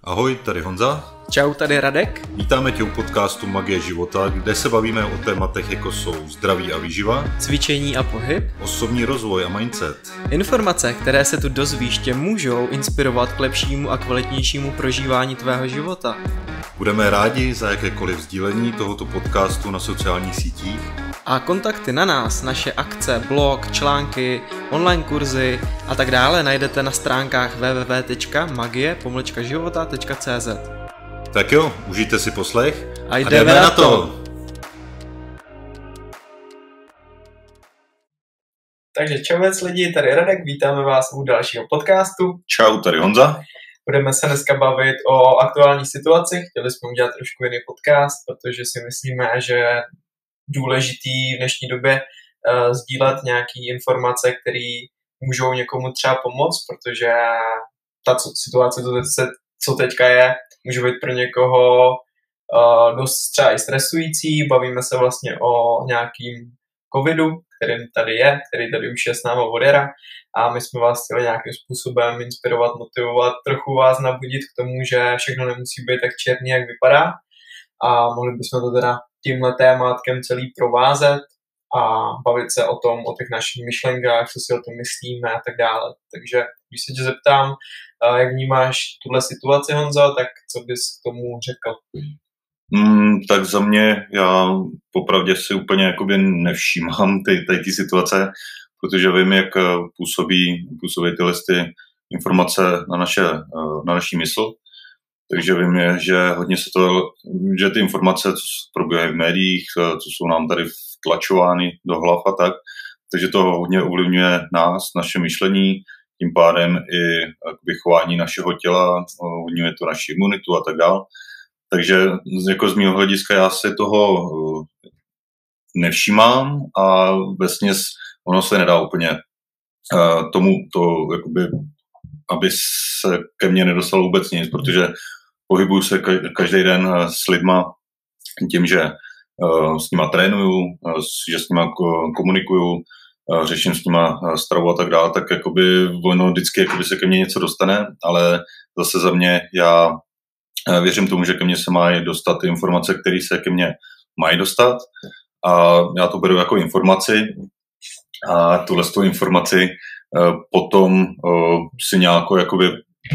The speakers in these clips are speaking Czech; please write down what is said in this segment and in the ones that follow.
Ahoj, tady Honza. Čau, tady Radek. Vítáme tě u podcastu Magie života, kde se bavíme o tématech jako jsou zdraví a výživa, Cvičení a pohyb, osobní rozvoj a mindset. Informace, které se tu dozvíš, tě můžou inspirovat k lepšímu a kvalitnějšímu prožívání tvého života. Budeme rádi za jakékoliv sdílení tohoto podcastu na sociálních sítích. A kontakty na nás, naše akce, blog, články, online kurzy a tak dále najdete na stránkách www.magie-života.cz. Tak jo, užijte si poslech A jdeme na to! Takže čauvec lidi, tady Radek, vítáme vás u dalšího podcastu. Čau, tady Honza. Budeme se dneska bavit o aktuální situaci. Chtěli jsme udělat trošku jiný podcast, protože si myslíme, že je důležitý v dnešní době sdílet nějaké informace, které můžou někomu třeba pomoct, protože ta situace, co teďka je, může být pro někoho dost třeba i stresující. Bavíme se vlastně o nějakým covidu, který tady už je s náma od jara, a my jsme vás chtěli nějakým způsobem inspirovat, motivovat, trochu vás nabudit k tomu, že všechno nemusí být tak černý, jak vypadá, a mohli bychom to teda tímhle tématkem celý provázet a bavit se o těch našich myšlenkách, co si o tom myslíme a tak dále. Takže když se tě zeptám, jak vnímáš tuhle situaci, Honzo, tak co bys k tomu řekl? Tak za mě, já popravdě si úplně jakoby nevšímám ty situace, protože vím, jak působí tyhle informace na naší mysl. Takže vím, že hodně že ty informace, co probíhají v médiích, co jsou nám tady vtlačovány do hlav a tak, takže to hodně ovlivňuje nás, naše myšlení, tím pádem i jakoby chování našeho těla, ovlivňuje to naši imunitu a tak dále. Takže jako z mého hlediska já si toho nevšímám a vesměs ono se nedá úplně jakoby, aby se ke mně nedostalo vůbec nic, protože pohybuju se každý den s lidma tím, že s nima trénuju, že s nima komunikuju, řeším s nima stravu a tak dále, tak jakoby ono vždycky jakoby se ke mně něco dostane, ale zase za mě já věřím tomu, že ke mně se mají dostat ty informace, které se ke mně mají dostat, a já to beru jako informaci a tuhle informaci potom si nějakou jakoby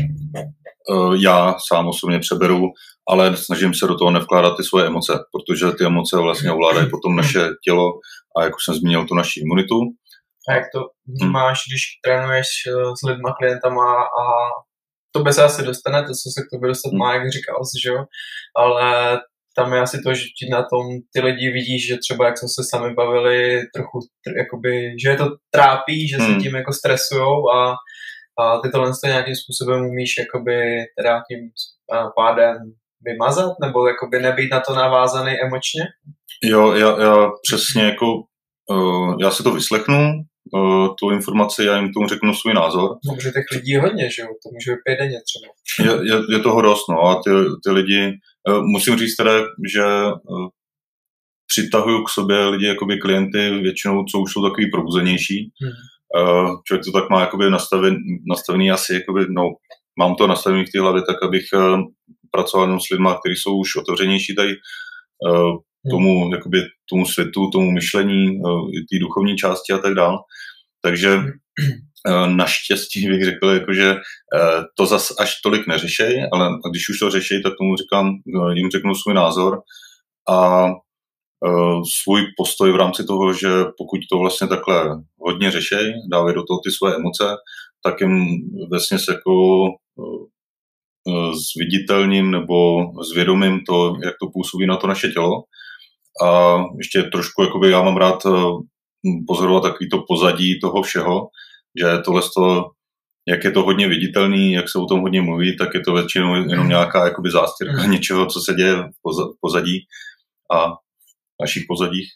já sám osobně přeberu, ale snažím se do toho nevkládat ty svoje emoce, protože ty emoce vlastně ovládají potom naše tělo a jak už jsem zmínil, tu naši imunitu. A jak to vnímáš, když trénuješ s lidma, klientama, a to by se asi dostane, to, co se k tobě dostat má, jak říkal jsi, že jo, ale tam je asi to, že na tom ty lidi vidíš, že třeba, jak jsme se sami bavili, trochu, jakoby, že je to trápí, že se tím jako stresujou, a ty tohle nějakým způsobem umíš jakoby teda tím pádem vymazat, nebo jakoby nebýt na to navázaný emočně? Jo, já přesně jako, já si to vyslechnu, tu informaci, já jim tomu řeknu svůj názor. No, protože těch lidí je hodně, že jo, to může být 5 denně třeba. Je toho dost, no, a ty lidi, musím říct teda, že přitahuju k sobě lidi, jakoby klienty většinou, co už jsou takový probuzenější. Člověk to tak má jakoby nastavený asi, jakoby, no, mám to nastavený v té hlavě tak, abych pracoval jenom s lidma, kteří jsou už otevřenější tady tomu světu, tomu myšlení, té duchovní části a tak dále. Takže naštěstí bych řekl, jako, že to zas až tolik neřešej, ale když už to řešej, tak tomu jim řeknu svůj názor a svůj postoj v rámci toho, že pokud to vlastně takhle hodně řešej, dávají do toho ty svoje emoce, tak jim vlastně se jako zviditelním nebo zvědomím to, jak to působí na to naše tělo. A ještě trošku, jakoby já mám rád pozorovat takový to pozadí toho všeho, že tohle, jak je to hodně viditelný, jak se o tom hodně mluví, tak je to většinou jenom nějaká jakoby zástěrka něčeho, co se děje v pozadí a našich pozadích.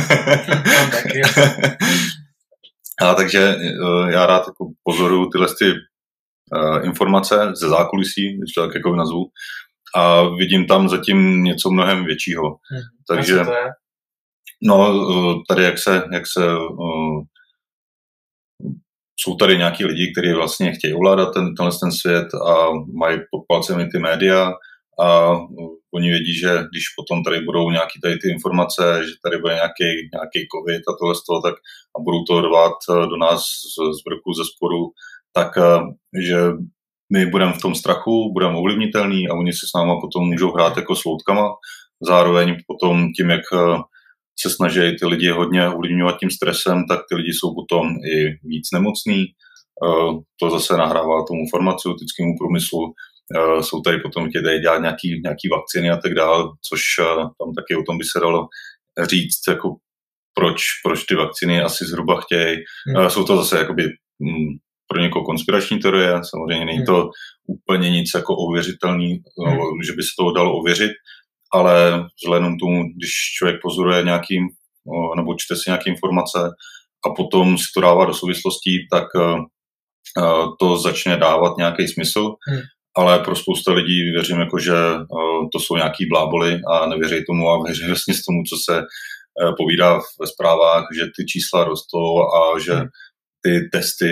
A takže já rád jako pozoruju tyhle informace ze zákulisí, když to tak jako nazvu, a vidím tam zatím něco mnohem většího. Takže no, tady jak se jsou tady nějaký lidi, kteří vlastně chtějí ovládat ten svět a mají pod palcem i ty média a oni vědí, že když potom tady budou nějaký tady ty informace, že tady bude nějaký covid a tohle z toho, tak a budou to rvát do nás z vrchu, ze spodu, tak že my budeme v tom strachu, budeme ovlivnitelní a oni si s náma potom můžou hrát jako s loutkama. Zároveň potom tím, jak se snaží ty lidi hodně ovlivňovat tím stresem, tak ty lidi jsou potom i víc nemocní. To zase nahrává tomu farmaceutickému průmyslu. Jsou tady potom chtějí dělat nějaký vakcíny a tak dále, což tam taky o tom by se dalo říct, jako proč ty vakcíny asi zhruba chtějí. Jsou to zase jakoby pro někoho konspirační teorie, samozřejmě není to úplně nic jako ověřitelný, že by se to dalo ověřit, ale vzhledem tomu, když člověk pozoruje nebo čte si nějaké informace a potom si to dává do souvislostí, tak to začne dávat nějaký smysl, ale pro spousta lidí věřím, jako, že to jsou nějaký bláboli a nevěří tomu a věří vlastně tomu, co se povídá ve zprávách, že ty čísla rostou a že ty testy,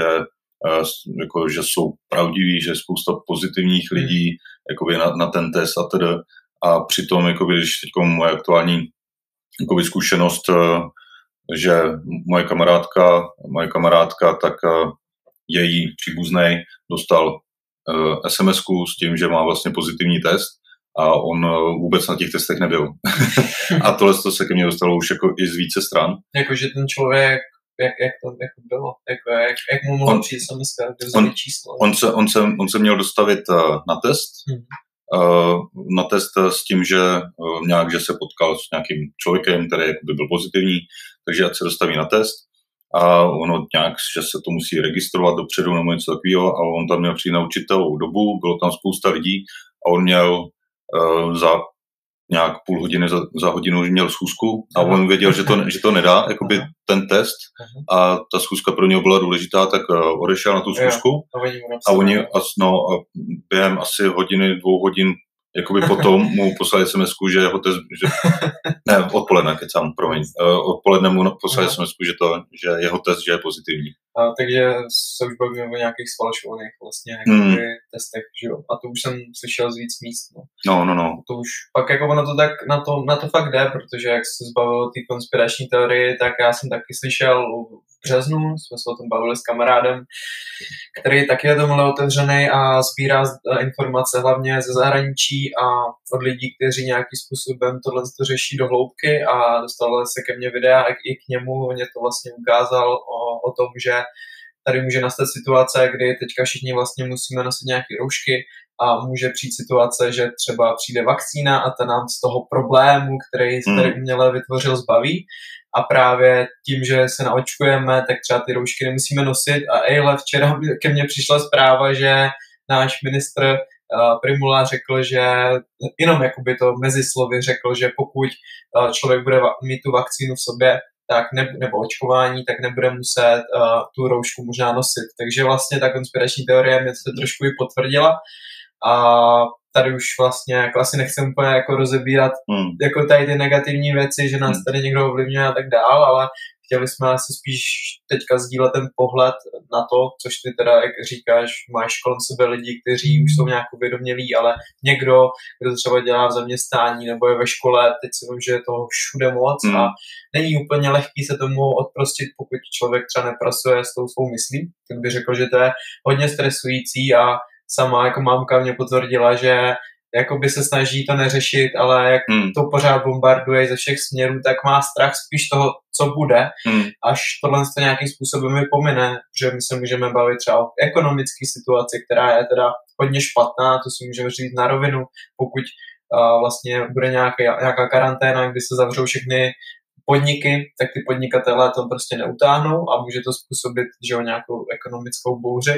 že jsou pravdivý, že je spousta pozitivních lidí jakoby na ten test a tedy. A přitom, jakoby, když teď moje aktuální jakoby, zkušenost, že moje kamarádka, tak její příbuznej dostal SMS-ku s tím, že má vlastně pozitivní test a on vůbec na těch testech nebyl. A tohle se ke mně dostalo už jako i z více stran. Jakože ten člověk, jak to jako bylo? Jak mu mohl přijít SMS-ka, číslo? On se měl dostavit na test, na test s tím, že že se potkal s nějakým člověkem, který by byl pozitivní, takže ať se dostaví na test a ono nějak, že se to musí registrovat dopředu nebo něco takového a on tam měl přijít na určitou dobu, bylo tam spousta lidí a on měl za nějak půl hodiny, za hodinu měl schůzku a on věděl, že to nedá, jakoby ten test a ta schůzka pro něho byla důležitá, tak odešel na tu schůzku a během asi hodiny, 2 hodin jakoby potom mu poslali SMS-ku, že jeho test, odpoledne, odpoledne mu poslali SMS-ku, že jeho test, že je pozitivní. Takže se už bavíme o nějakých sfalšovaných vlastně testech, že jo? A to už jsem slyšel z víc míst, no. No. To už pak jako ono to tak na to fakt jde, protože jak se zbavil ty konspirační teorie, tak já jsem taky slyšel v březnu, jsme se o tom bavili s kamarádem, který taky je tomhle otevřený a sbírá informace hlavně ze zahraničí a od lidí, kteří nějakým způsobem tohle to řeší do hloubky a dostal se ke mně videa i k němu, mě to vlastně ukázal o tom, že tady může nastat situace, kdy teďka všichni vlastně musíme nosit nějaké roušky a může přijít situace, že třeba přijde vakcína a ta nám z toho problému, který tady uměle vytvořil, zbaví. A právě tím, že se naočkujeme, tak třeba ty roušky nemusíme nosit. A včera ke mně přišla zpráva, že náš ministr Primula řekl, že jenom jakoby to mezi slovy řekl, že pokud člověk bude mít tu vakcínu v sobě, tak nebo očkování, tak nebude muset tu roušku možná nosit. Takže vlastně ta konspirační teorie mě to trošku i potvrdila. A tady už vlastně jako asi nechcem úplně jako rozebírat jako tady ty negativní věci, že nás tady někdo ovlivňuje a tak dál, ale chtěli jsme asi spíš teďka sdílet ten pohled na to, což ty teda, jak říkáš, máš kolem sebe lidi, kteří už jsou nějak uvědomělí, ale někdo, kdo třeba dělá v zaměstnání nebo je ve škole, teď si vím, že je toho všude moc a není úplně lehký se tomu odprostit, pokud člověk třeba nepracuje s tou svou myslí. Tak bych řekl, že to je hodně stresující a sama jako mámka mě potvrdila, že jakoby se snaží to neřešit, ale jak to pořád bombarduje ze všech směrů, tak má strach spíš toho, co bude, až tohle to nějakým způsobem mi pomine, protože my se můžeme bavit třeba o ekonomické situaci, která je teda hodně špatná, to si můžeme říct na rovinu, pokud vlastně bude nějaká karanténa, kdy se zavřou všechny podniky, tak ty podnikatelé to prostě neutáhnou a může to způsobit, že o nějakou ekonomickou bouři.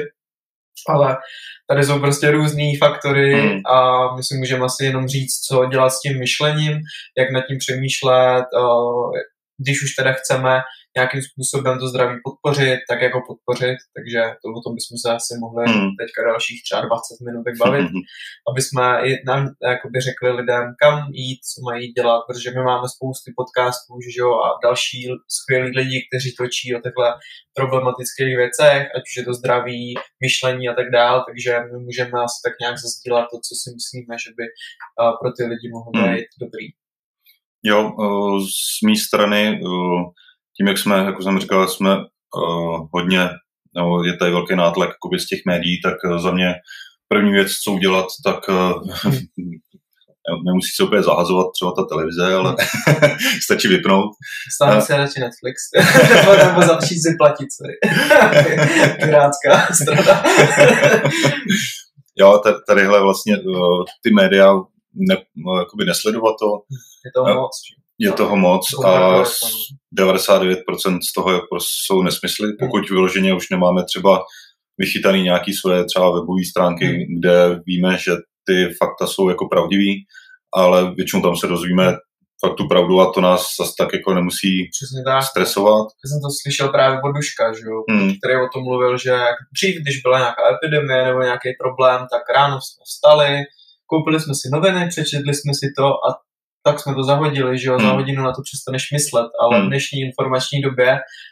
Ale tady jsou prostě různý faktory a my si můžeme asi jenom říct, co dělat s tím myšlením, jak nad tím přemýšlet, když už teda chceme nějakým způsobem to zdraví podpořit, tak jako podpořit, takže o tom bychom se asi mohli teďka dalších třeba 20 minutek bavit, aby jsme i nám jakoby řekli lidem, kam jít, co mají dělat, protože my máme spousty podcastů, že jo, a další skvělí lidi, kteří točí o těchto problematických věcech, ať už je to zdraví, myšlení a tak dále, takže my můžeme asi tak nějak zazdílet to, co si myslíme, že by pro ty lidi mohlo být dobrý. Jo, z mé strany, tím, jak jsme, jako jsem říkal, jsme hodně, no, je tady velký nátlak z těch médií, tak za mě první věc, co udělat, tak nemusí se úplně zahazovat třeba ta televize, ale stačí vypnout. Stále se radši Netflix, nebo začít si platit, pirátská strana. Jo, tadyhle vlastně ty média nesledovat to. Je toho moc. Je toho moc a 99% z toho jsou nesmysly. Pokud vyloženě už nemáme třeba vychytaný nějaký svoje třeba webové stránky, kde víme, že ty fakta jsou jako pravdivý, ale většinou tam se dozvíme fakt tu pravdu a to nás zase tak jako nemusí stresovat. Já jsem to slyšel právě od Duška, že jo, který o tom mluvil, že dřív, když byla nějaká epidemie nebo nějaký problém, tak ráno jsme vstali, koupili jsme si noviny, přečetli jsme si to a tak jsme to zahodili, že jo, za hodinu na to přestaneš myslet, ale v dnešní informační době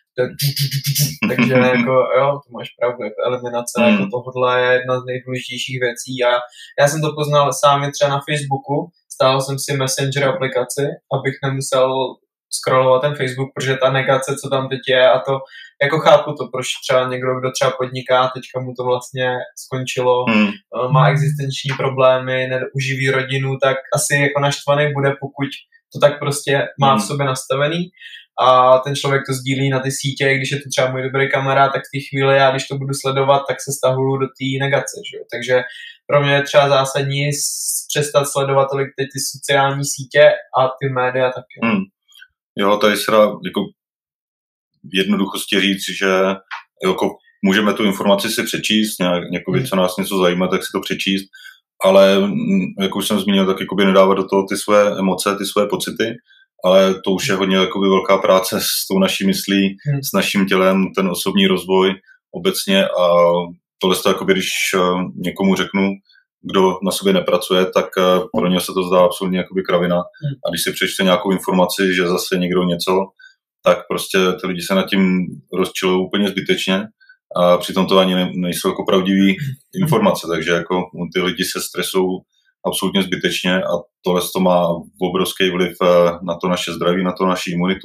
takže jako, jo, to máš pravdu, jako eliminace jako tohle je jedna z nejdůležitějších věcí a já jsem to poznal sám třeba na Facebooku, stáhl jsem si Messenger aplikaci, abych nemusel scrollovat ten Facebook, protože ta negace, co tam teď je a to, jako chápu to, proč třeba někdo, kdo třeba podniká, teďka mu to vlastně skončilo, má existenční problémy, neuživí rodinu, tak asi jako naštvaný bude, pokud to tak prostě má v sobě nastavený a ten člověk to sdílí na ty sítě, když je to třeba můj dobrý kamarád, tak v té chvíli já, když to budu sledovat, tak se stahuju do té negace, že jo? Takže pro mě je třeba zásadní přestat sledovat tolik ty sociální sítě a ty média taky. Jo, tady se dá jako jednoduchosti říct, že jako můžeme tu informaci si přečíst, nějakou co nás něco zajímá, tak si to přečíst, ale jak už jsem zmínil, tak jakoby nedávat do toho ty své emoce, ty své pocity, ale to už je hodně jakoby velká práce s tou naší myslí, s naším tělem, ten osobní rozvoj obecně a tohle to jakoby, když někomu řeknu, kdo na sobě nepracuje, tak pro ně se to zdá absolutně jakoby kravina. A když si přečte nějakou informaci, že zase někdo něco, tak prostě ty lidi se nad tím rozčilují úplně zbytečně a přitom to ani nejsou jako pravdivý informace, takže jako ty lidi se stresují absolutně zbytečně a tohle to má obrovský vliv na to naše zdraví, na to naši imunitu.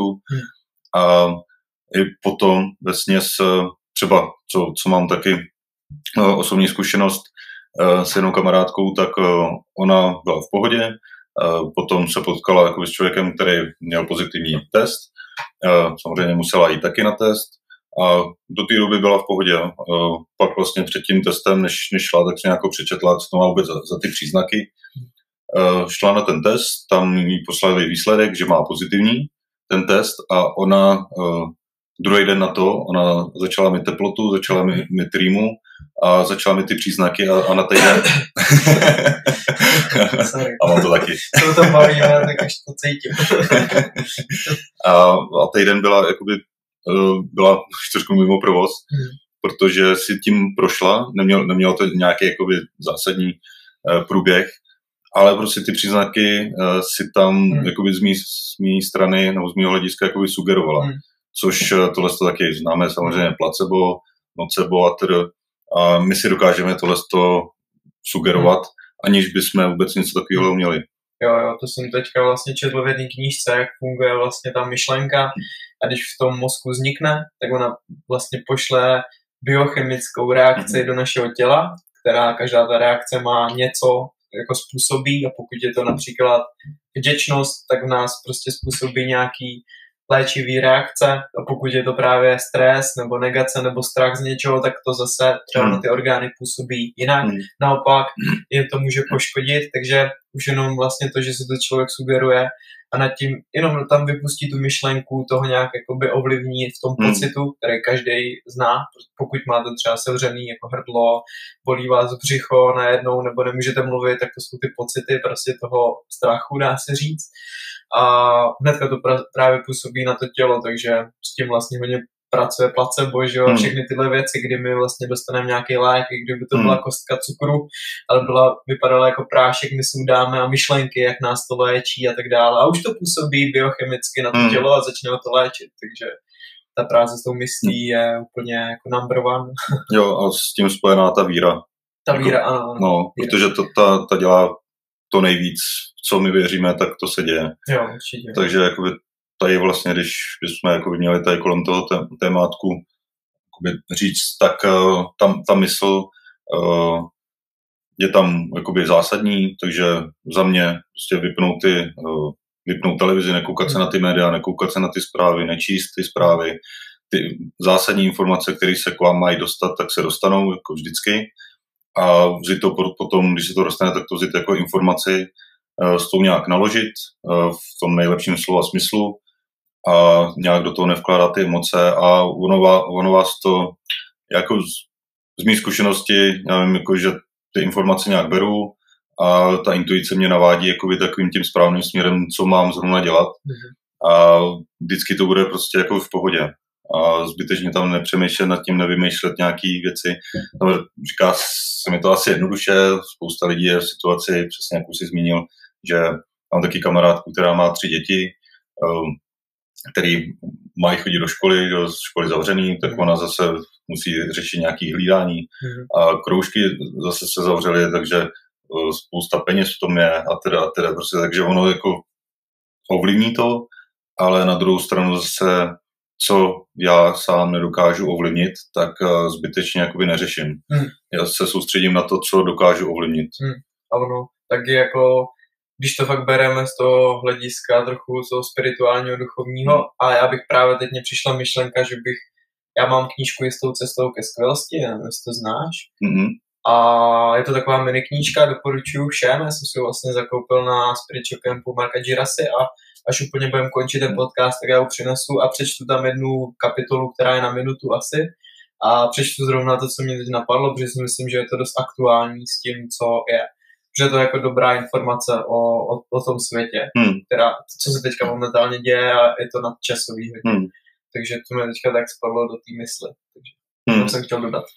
A i potom vesměs třeba, co mám taky osobní zkušenost s jednou kamarádkou, tak ona byla v pohodě, potom se potkala jako s člověkem, který měl pozitivní test, samozřejmě musela jít taky na test a do té doby byla v pohodě. Pak vlastně před tím testem, než šla, tak se nějak přečetla, co to má vůbec za ty příznaky. Šla na ten test, tam jí poslali výsledek, že má pozitivní ten test a ona druhý den na to, ona začala mít teplotu, začala mít rýmu a začala mít ty příznaky a na týden... a mám to taky. Co to bavíme, tak až to cítím. a týden byla jakoby byla trošku mimo provoz, protože si tím prošla, nemělo to nějaký jakoby zásadní průběh, ale prostě ty příznaky si tam jakoby z mý strany nebo z mého hlediska jakoby sugerovala. Což tohle taky známe samozřejmě placebo, nocebo a my si dokážeme tohle sugerovat, aniž bychom vůbec něco takového měli. Jo, to jsem teďka vlastně četl v jedné knížce, jak funguje vlastně ta myšlenka a když v tom mozku vznikne, tak ona vlastně pošle biochemickou reakci do našeho těla, která každá ta reakce má něco jako způsobí a pokud je to například vděčnost, tak v nás prostě způsobí nějaký léčivý reakce a pokud je to právě stres nebo negace nebo strach z něčeho, tak to zase třeba na ty orgány působí jinak. Naopak je to může poškodit, takže už jenom vlastně to, že si to člověk sugeruje a nad tím jenom tam vypustí tu myšlenku, toho nějak jakoby ovlivní v tom pocitu, který každý zná, pokud máte třeba sevřený jako hrdlo, bolí vás břicho najednou, nebo nemůžete mluvit, tak to jsou ty pocity prostě toho strachu, dá se říct. A hnedka to právě působí na to tělo, takže s tím vlastně hodně pracuje placebo, že jo, všechny tyhle věci, kdy my vlastně dostaneme nějaký lék, i kdyby to byla kostka cukru, ale vypadala jako prášek, my si dáme a myšlenky, jak nás to léčí a tak dále. A už to působí biochemicky na to tělo a začne to léčit, takže ta práce s tou myslí je úplně jako number one. Jo, a s tím spojená ta víra. Ta víra, ano. No, víra. Protože ta dělá to nejvíc, co my věříme, tak to se děje. Jo, určitě. Takže jakoby tady vlastně, když jsme jakoby měli tady kolem toho témátku říct, tak ta mysl je tam jakoby zásadní, takže za mě prostě vypnout televizi, nekoukat se na ty média, nekoukat se na ty zprávy, nečíst ty zprávy. Ty zásadní informace, které se k vám mají dostat, tak se dostanou, jako vždycky. A vzít to potom, když se to dostane, tak to vzít jako informaci, s tou nějak naložit v tom nejlepším slova smyslu a nějak do toho nevkládat ty emoce a ono vás to jako z mých zkušenosti, já vím, jako, že ty informace nějak beru a ta intuice mě navádí jakoby takovým tím správným směrem, co mám zrovna dělat a vždycky to bude prostě jako v pohodě a zbytečně tam nepřemýšlet nad tím, nevymýšlet nějaký věci. Říká se mi to asi jednoduše, spousta lidí je v situaci, přesně jak už jsi zmínil, že mám taky kamarádku, která má 3 děti, který mají chodit do školy, do školy zavřený, tak ona zase musí řešit nějaké hlídání a kroužky zase se zavřely, takže spousta peněz v tom je a teda prostě, takže ono jako ovlivní to, ale na druhou stranu zase, co já sám nedokážu ovlivnit, tak zbytečně jakoby neřeším. Já se soustředím na to, co dokážu ovlivnit. A ono taky jako když to fakt bereme z toho hlediska trochu z toho spirituálního, duchovního, a já bych právě teď mě přišla myšlenka, že já mám knížku Jistou cestou ke skvělosti, nevím, jestli to znáš. A je to taková mini knížka, doporučuji všem, já jsem si ho vlastně zakoupil na Spiritual Campu Marka Girasy a až úplně budeme končit ten podcast, tak já ho přinesu a přečtu tam jednu kapitolu, která je na minutu asi. A přečtu zrovna to, co mě teď napadlo, protože si myslím, že je to dost aktuální s tím, co je. Že to je jako dobrá informace o tom světě, co se teďka momentálně děje a je to nadčasový hodně. Takže to mě teďka tak spadlo do té mysli. Takže to jsem chtěl dodat.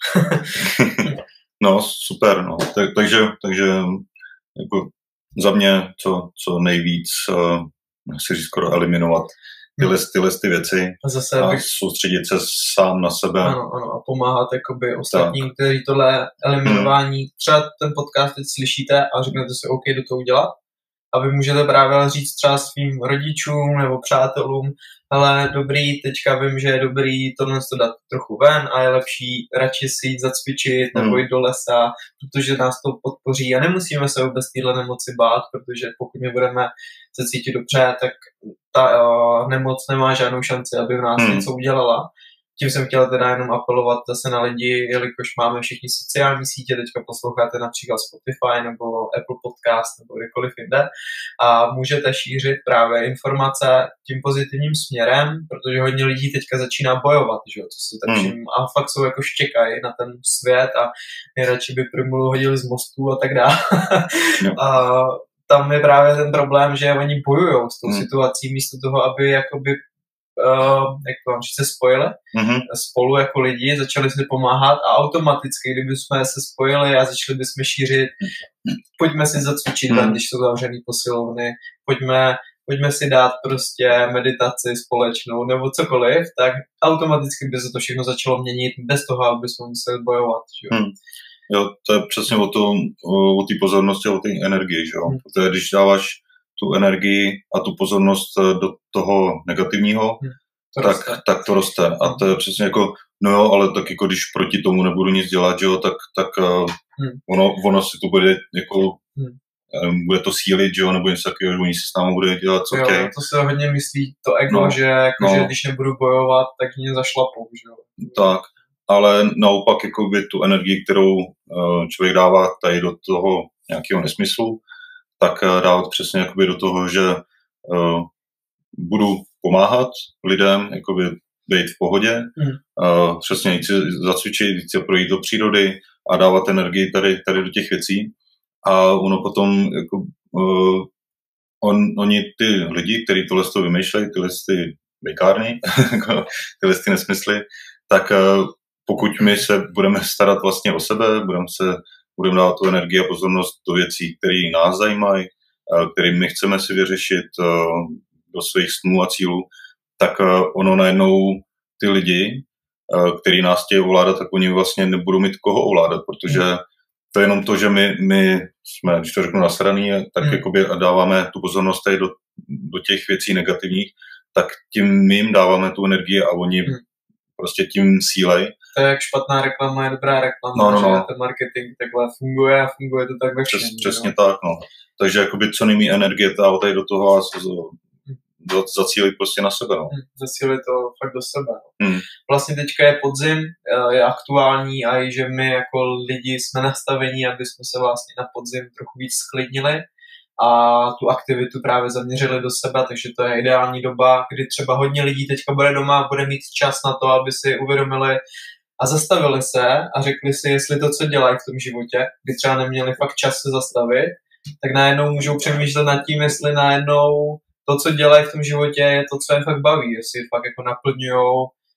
No, super, no. Takže jako za mě co nejvíc si říct skoro eliminovat tyhle věci a soustředit se sám na sebe. Ano, a pomáhat jakoby ostatním, kteří tohle eliminování, třeba ten podcast teď slyšíte a řeknete si OK, do toho udělat. A vy můžete právě říct třeba svým rodičům nebo přátelům, ale dobrý, teďka vím, že je dobrý tohle dát trochu ven a je lepší radši si jít zacvičit nebo jít do lesa, protože nás to podpoří a nemusíme se vůbec téhle nemoci bát, protože pokud my budeme se cítit dobře, tak ta nemoc nemá žádnou šanci, aby v nás něco udělala. Tím jsem chtěl teda jenom apelovat zase na lidi, jelikož máme všichni sociální sítě, teďka posloucháte například Spotify nebo Apple Podcast nebo kdekoliv jinde a můžete šířit právě informace tím pozitivním směrem, protože hodně lidí teďka začíná bojovat, že? Co se tak a fakt jsou jako štěkají na ten svět a nejradši by Primulu hodili z mostů a tak dále. A tam je právě ten problém, že oni bojujou s tou situací místo toho, aby jakoby jak to vám říct, se spojili spolu jako lidi, začali si pomáhat a automaticky, kdyby jsme se spojili a začali bychom šířit, pojďme si zacvičit, když jsou zavřený posilovny, pojďme si dát prostě meditaci společnou nebo cokoliv, tak automaticky by se to všechno začalo měnit bez toho, aby jsme museli bojovat. Že? Jo, to je přesně o té pozornosti a o té energii, že jo? Protože když dáváš tu energii a tu pozornost do toho negativního, tak to roste. A to je přesně jako, no jo, ale tak jako když proti tomu nebudu nic dělat, že jo, tak ono si to bude jako, bude to sílit, že jo, nebo něco takového, že oni si s námi bude dělat, co chtějí. To se hodně myslí to ego, že když nebudu bojovat, tak mě zašlapou, že jo. Tak, ale naopak jakoby tu energii, kterou člověk dává tady do toho nějakého nesmyslu, tak dávat přesně jakoby do toho, že budu pomáhat lidem, jakoby být v pohodě, přesně jít si zacvičit, jít si projít do přírody a dávat energii tady do těch věcí. A ono potom, jako, oni ty lidi, kteří tohle vymýšlejí, tyhle ty bejkárny, tyhle ty nesmysly, tak pokud my se budeme starat vlastně o sebe, budeme dávat tu energii a pozornost do věcí, které nás zajímají, které my chceme si vyřešit do svých snů a cílů, tak ono najednou ty lidi, který nás chtějí ovládat, tak oni vlastně nebudou mít koho ovládat, protože to je jenom to, že my jsme, když to řeknu, nasraný, tak jakoby dáváme tu pozornost tady do těch věcí negativních, tak tím my jim dáváme tu energii a oni prostě tím sílej. To je jak špatná reklama, je dobrá reklama, že ten marketing takhle funguje a funguje to tak ve všem. Přesně tak, no. Takže jakoby co nejmí energie dávat tady do toho a zacílit prostě na sebe. No. Zacílit to fakt do sebe. Vlastně teďka je podzim, je aktuální a i že my jako lidi jsme nastavení, aby jsme se vlastně na podzim trochu víc sklidnili a tu aktivitu právě zaměřili do sebe, takže to je ideální doba, kdy třeba hodně lidí teďka bude doma a bude mít čas na to, aby si uvědomili a zastavili se a řekli si, jestli to, co dělají v tom životě, kdy třeba neměli fakt čas se zastavit, tak najednou můžou přemýšlet nad tím, jestli najednou to, co dělají v tom životě, je to, co je fakt baví, jestli fakt jako naplňujou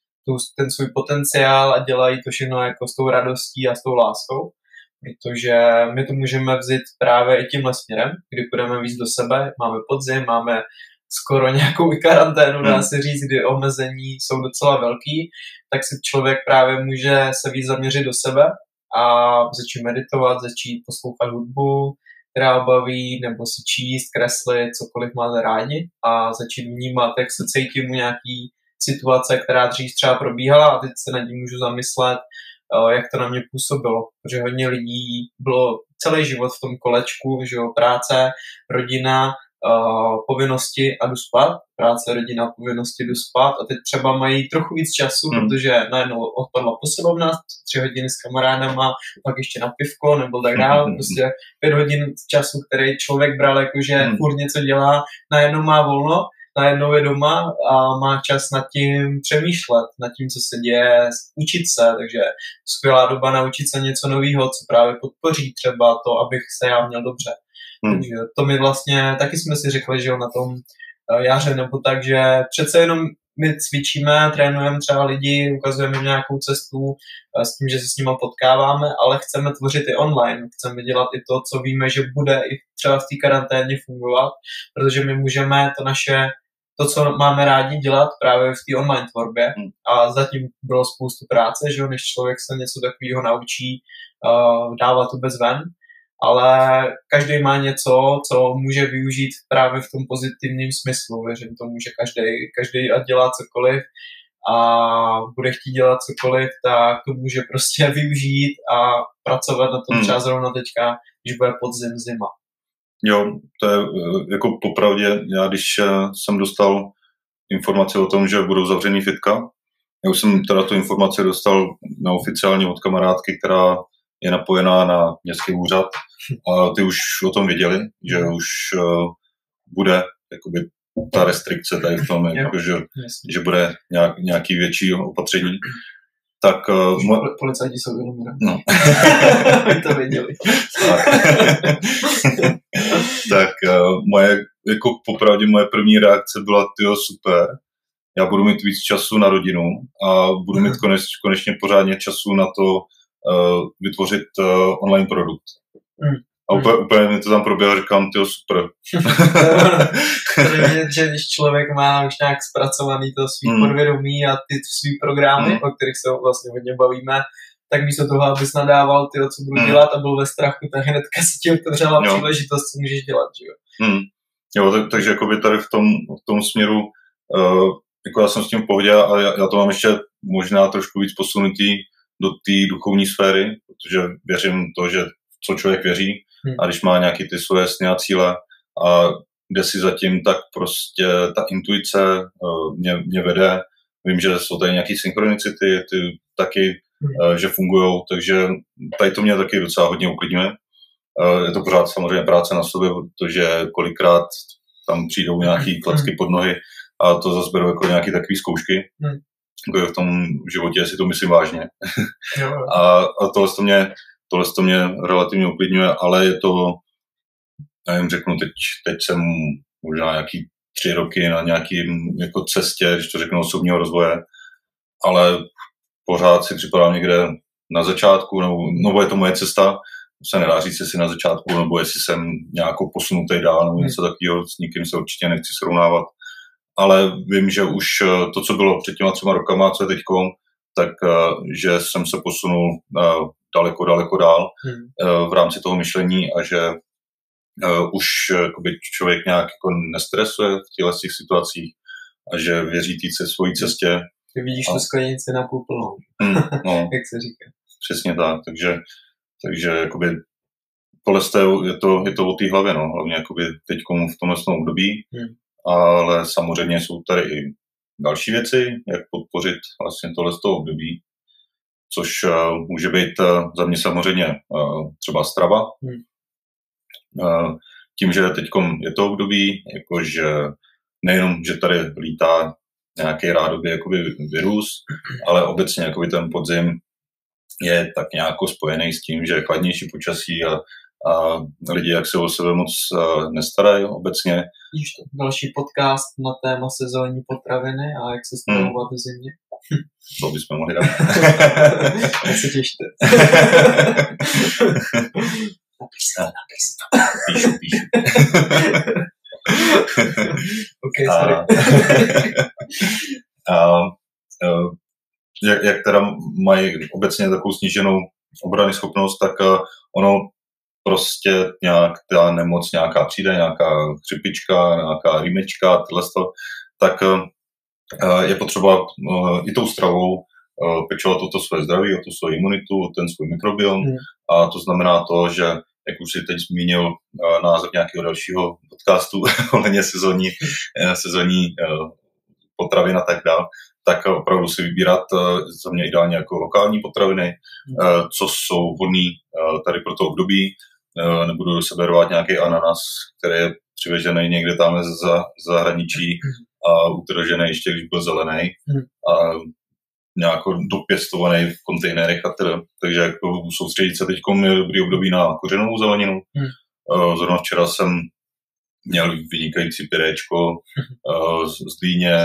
ten svůj potenciál a dělají to všechno jako s tou radostí a s tou láskou, protože my to můžeme vzít právě i tímhle směrem, kdy půjdeme víc do sebe, máme podzim, máme skoro nějakou karanténu, dá se říct, kdy omezení jsou docela velký, tak si člověk právě může se víc zaměřit do sebe a začít meditovat, začít poslouchat hudbu, která baví, nebo si číst, kreslit, cokoliv máte rádi a začít vnímat, jak se cítím u nějaký situace, která dřív třeba probíhala a teď se nad tím můžu zamyslet, jak to na mě působilo, protože hodně lidí bylo celý život v tom kolečku, že jo, práce, rodina, povinnosti a jdu spát, práce, rodina, povinnosti, jdu spát a teď třeba mají trochu víc času, protože najednou odpadla posilovna, 3 hodiny s kamarádama, pak ještě na pivko nebo tak dále, prostě 5 hodin času, který člověk bral jakože furt něco dělá, najednou má volno, najednou je doma a má čas nad tím přemýšlet, nad tím, co se děje, učit se, takže skvělá doba naučit se něco nového, co právě podpoří třeba to, abych se já měl dobře. Takže to my vlastně, taky jsme si řekli, že jo, na tom jaře, nebo tak, že přece jenom my cvičíme, trénujeme třeba lidi, ukazujeme nějakou cestu s tím, že se s nimi potkáváme, ale chceme tvořit i online, chceme dělat i to, co víme, že bude i třeba v té karanténě fungovat, protože my můžeme to, co máme rádi dělat právě v té online tvorbě a zatím bylo spoustu práce, že jo, než člověk se něco takového naučí dávat vůbec ven, ale každý má něco, co může využít právě v tom pozitivním smyslu. Věřím tomu, že každý dělá cokoliv a bude chtít dělat cokoliv, tak to může prostě využít a pracovat na tom třeba zrovna teďka, když bude podzim, zima. Jo, to je jako popravdě, já když jsem dostal informace o tom, že budou zavřený fitka, já už jsem teda tu informaci dostal neoficiálně od kamarádky, která je napojená na městský úřad a ty už o tom věděli, že už bude jakoby ta restrikce tady v tom, jako, že bude nějaký větší opatření. Tak policajti jsou iluminovaní. No. My to věděli. Tak jako popravdě moje první reakce byla, tyjo, super, já budu mít víc času na rodinu a budu mít konečně pořádně času na to vytvořit online produkt. A úplně mi to tam proběhlo, říkám, tyjo, super. že když člověk má už nějak zpracovaný to svý podvědomí a ty svý programy, o kterých se vlastně hodně bavíme, tak místo toho, abys nadával tyjo, co budu dělat a byl ve strachu, tak hnedka si ti otevřela příležitost, co můžeš dělat, že jo. Jo, takže jakoby tady v tom směru, jako já jsem s tím v pohodě a já to mám ještě možná trošku víc posunutý do té duchovní sféry, protože věřím to, že co člověk věří a když má nějaký ty svoje sny a cíle a jde si zatím, tak prostě ta intuice mě vede. Vím, že jsou tady nějaký synchronicity, ty taky, že fungujou, takže tady to mě taky docela hodně uklidňuje. Je to pořád samozřejmě práce na sobě, protože kolikrát tam přijdou nějaký klacky pod nohy a to zase beru jako nějaký takový zkoušky. Jako v tom životě, jestli to myslím vážně. A tohle to mě relativně uklidňuje, ale je to, já jim řeknu, teď jsem možná nějaký 3 roky na nějaký jako cestě, když to řeknu, osobního rozvoje, ale pořád si připadám někde na začátku, nebo je to moje cesta, se nedá říct, jestli na začátku, nebo jestli jsem nějakou posunutý dál, nebo něco takového, s nikým se určitě nechci srovnávat. Ale vím, že už to, co bylo před těma 3 rokama, co je teďkom, tak že jsem se posunul daleko dál v rámci toho myšlení a že už jakoby, člověk nějak jako nestresuje v těchto situacích a že věří té svojí cestě. Ty vidíš tu sklenici na půl plnou, jak se říká. Přesně tak, takže jakoby, tohle je to o té hlavě, no, hlavně jakoby teďkom v tomhle období. Ale samozřejmě jsou tady i další věci, jak podpořit vlastně tohle z toho období, což může být za mě samozřejmě třeba strava. Tím, že teďkom je to období, jakože nejenom, že tady lítá nějaký rádoby jakoby virus, ale obecně jakoby ten podzim je tak nějak spojený s tím, že je chladnější počasí a lidi, jak se o sebe moc nestarají obecně. Víš to, další podcast na téma sezónní potraviny a jak se stravovat v zimě. To bychom mohli dát. Tak se těšte. Napiš to. Píšu. OK, sorry. Jak teda mají obecně takovou sníženou obrany schopnost, tak ono prostě nějak ta nemoc nějaká přijde, nějaká chřipička, nějaká rýmečka, tak je potřeba i tou stravou pečovat o to své zdraví, o tu svou imunitu, o ten svůj mikrobiom. A to znamená to, že jak už si teď zmínil název nějakého dalšího podcastu ohledně sezónní potravin a tak dále, tak opravdu si vybírat za mě ideálně jako lokální potraviny, co jsou vhodné tady pro to období. Nebudu do sebe rvát nějaký ananas, který je přivežený někde tam z zahraničí a utržený ještě, když byl zelený a nějak dopěstovaný v kontejnerech a teda. Takže jako soustředit se teď je dobrý období na kořenovou zeleninu. Zrovna včera jsem měl vynikající pyréčko z dýně,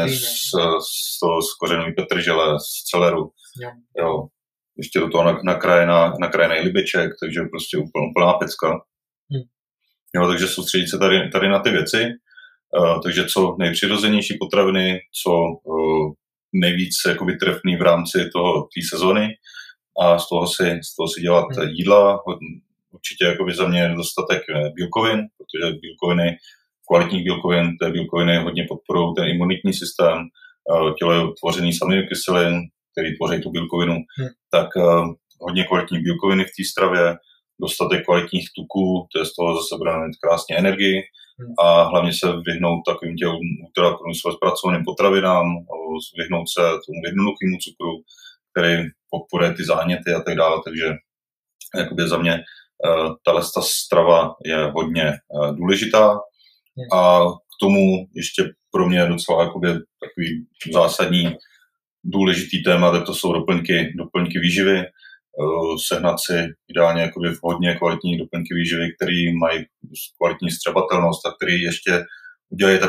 z kořenové petržele, z celeru. Jo. Ještě do toho nakrájený libeček, takže prostě úplná pecka. Jo, takže soustředit se tady na ty věci. Takže co nejpřirozenější potraviny, co nejvíc jakoby trefný v rámci té sezony a z toho si dělat jídla. Určitě jakoby za mě dostatek bílkovin, protože kvalitních bílkovin, té bílkoviny hodně podporují ten imunitní systém, tělo je tvořený z aminokyselin, který tvoří tu bílkovinu, tak hodně kvalitní bílkoviny v té stravě, dostatek kvalitních tuků, to je z toho zase budeme mít krásně energii a hlavně se vyhnout takovým těm průmyslově zpracovaným potravinám, vyhnout se tomu jednoduchému cukru, který podporuje ty záněty a tak dále, takže jakoby za mě tahle strava je hodně důležitá a k tomu ještě pro mě docela jakoby takový zásadní důležitý téma, tak to jsou doplňky výživy, sehnat si ideálně jakoby hodně kvalitní doplňky výživy, které mají kvalitní střebatelnost a který ještě udělají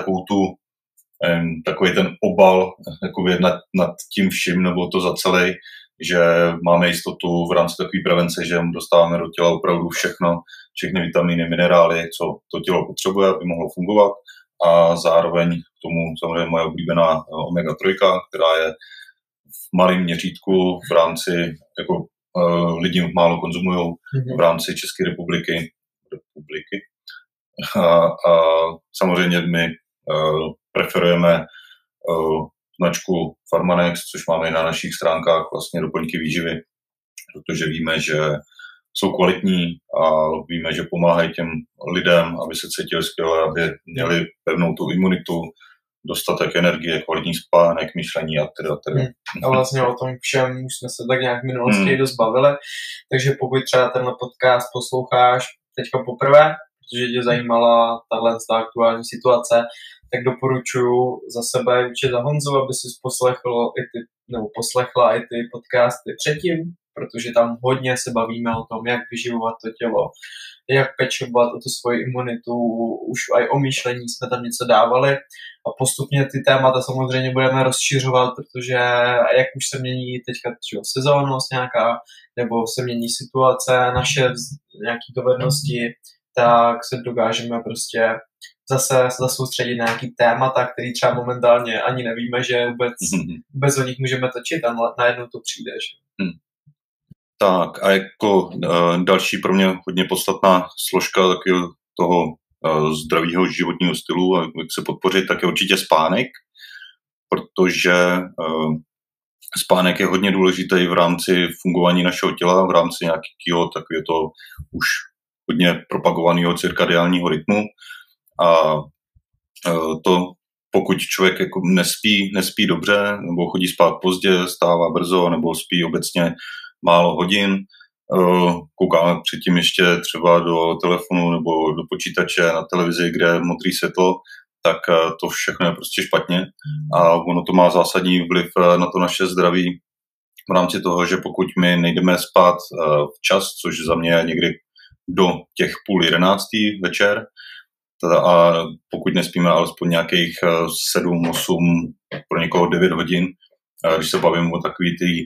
takový ten obal jakoby nad tím vším, nebo to za celý, že máme jistotu v rámci takové prevence, že dostáváme do těla opravdu všechny vitamíny, minerály, co to tělo potřebuje, aby mohlo fungovat a zároveň k tomu samozřejmě moje oblíbená omega-3, která je v malém měřítku v rámci, jako lidi málo konzumují v rámci České republiky. A samozřejmě my preferujeme značku Farmanex, což máme i na našich stránkách vlastně doplňky výživy, protože víme, že jsou kvalitní a víme, že pomáhají těm lidem, aby se cítili skvěle, aby měli pevnou tu imunitu, dostatek energie, kvalitní spánek, myšlení a teda. A vlastně o tom všem už jsme se tak nějak v minulosti dost bavili, takže pokud třeba tenhle podcast posloucháš teďka poprvé, že tě zajímala tahle aktuální situace, tak doporučuji za sebe určitě za Honzu, aby si poslechla i ty podcasty předtím, protože tam hodně se bavíme o tom, jak vyživovat to tělo, jak pečovat o tu svoji imunitu, už i o myšlení jsme tam něco dávali a postupně ty témata samozřejmě budeme rozšiřovat, protože jak už se mění teďka třeba sezónnost nějaká, nebo se mění situace, naše nějaké dovednosti, tak se dokážeme prostě zase soustředit na nějaký témata, který třeba momentálně ani nevíme, že vůbec o nich můžeme točit a najednou to přijde. Že? Tak a jako další pro mě hodně podstatná složka takového toho zdravého životního stylu a jak se podpořit, tak je určitě spánek, protože spánek je hodně důležitý v rámci fungování našeho těla, v rámci nějakého takového to už hodně propagovaného cirkadiálního rytmu a to pokud člověk jako nespí dobře nebo chodí spát pozdě, stává brzo nebo spí obecně málo hodin, koukáme předtím ještě třeba do telefonu nebo do počítače na televizi, kde je modré světlo, tak to všechno je prostě špatně a ono to má zásadní vliv na to naše zdraví v rámci toho, že pokud my nejdeme spát včas, což za mě je někdy do těch 10:30 večer, a pokud nespíme alespoň nějakých 7, 8, pro někoho 9 hodin, když se bavím o takový ty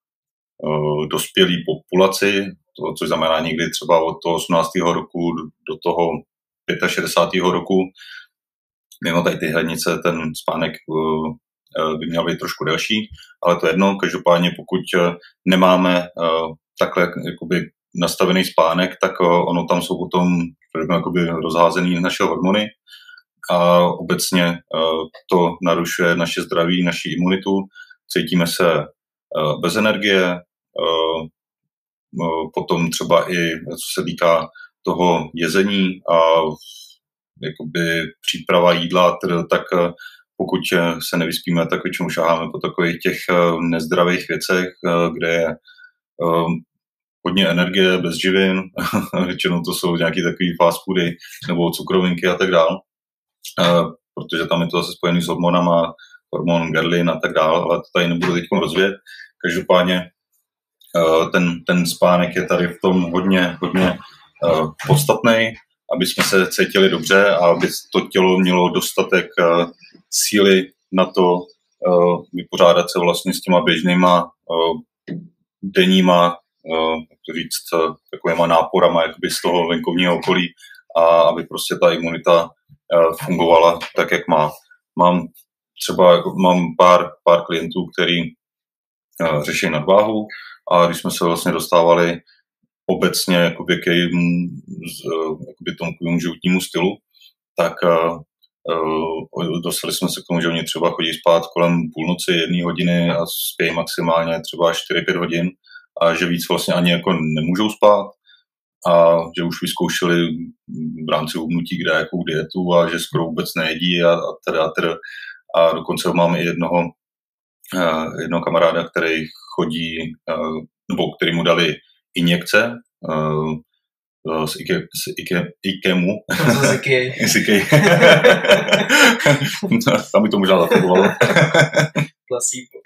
dospělý populaci, což znamená někdy třeba od toho 18. roku do toho 65. roku. Mimo tady ty hranice ten spánek by měl být trošku delší, ale to je jedno. Každopádně pokud nemáme takhle jakoby nastavený spánek, tak ono tam jsou potom jakoby rozházený naše hormony a obecně to narušuje naše zdraví, naši imunitu, cítíme se bez energie, potom třeba i co se týká toho jezení a jakoby příprava jídla, tak pokud se nevyspíme, tak většinou šaháme po takových těch nezdravých věcech, kde je hodně energie, bez živin, většinou to jsou nějaké takové fast foody nebo cukrovinky a tak dále, protože tam je to zase spojený s hormonama, hormon Gerlin a tak dále, ale to tady nebudu teď rozvět. Každopádně ten spánek je tady v tom hodně podstatný, aby jsme se cítili dobře a aby to tělo mělo dostatek síly na to vypořádat se vlastně s těma běžnýma denníma, jak to říct, takovýma náporama jakoby z toho venkovního okolí a aby prostě ta imunita fungovala tak, jak má. Mám pár klientů, který řeší nadváhu a když jsme se vlastně dostávali obecně jakoby tomu životnímu stylu, tak dostali jsme se k tomu, že oni třeba chodí spát kolem půlnoci, 1 hodiny a spějí maximálně třeba 4-5 hodin a že víc vlastně ani jako nemůžou spát a že už vyzkoušeli v rámci hubnutí kde jakou dietu a že skoro vůbec nejedí a teda. A dokonce máme i jednoho kamaráda, který chodí, nebo který mu dali injekce z IKEMu. Z IKEA. Tam by to možná zafungovalo. Placebo.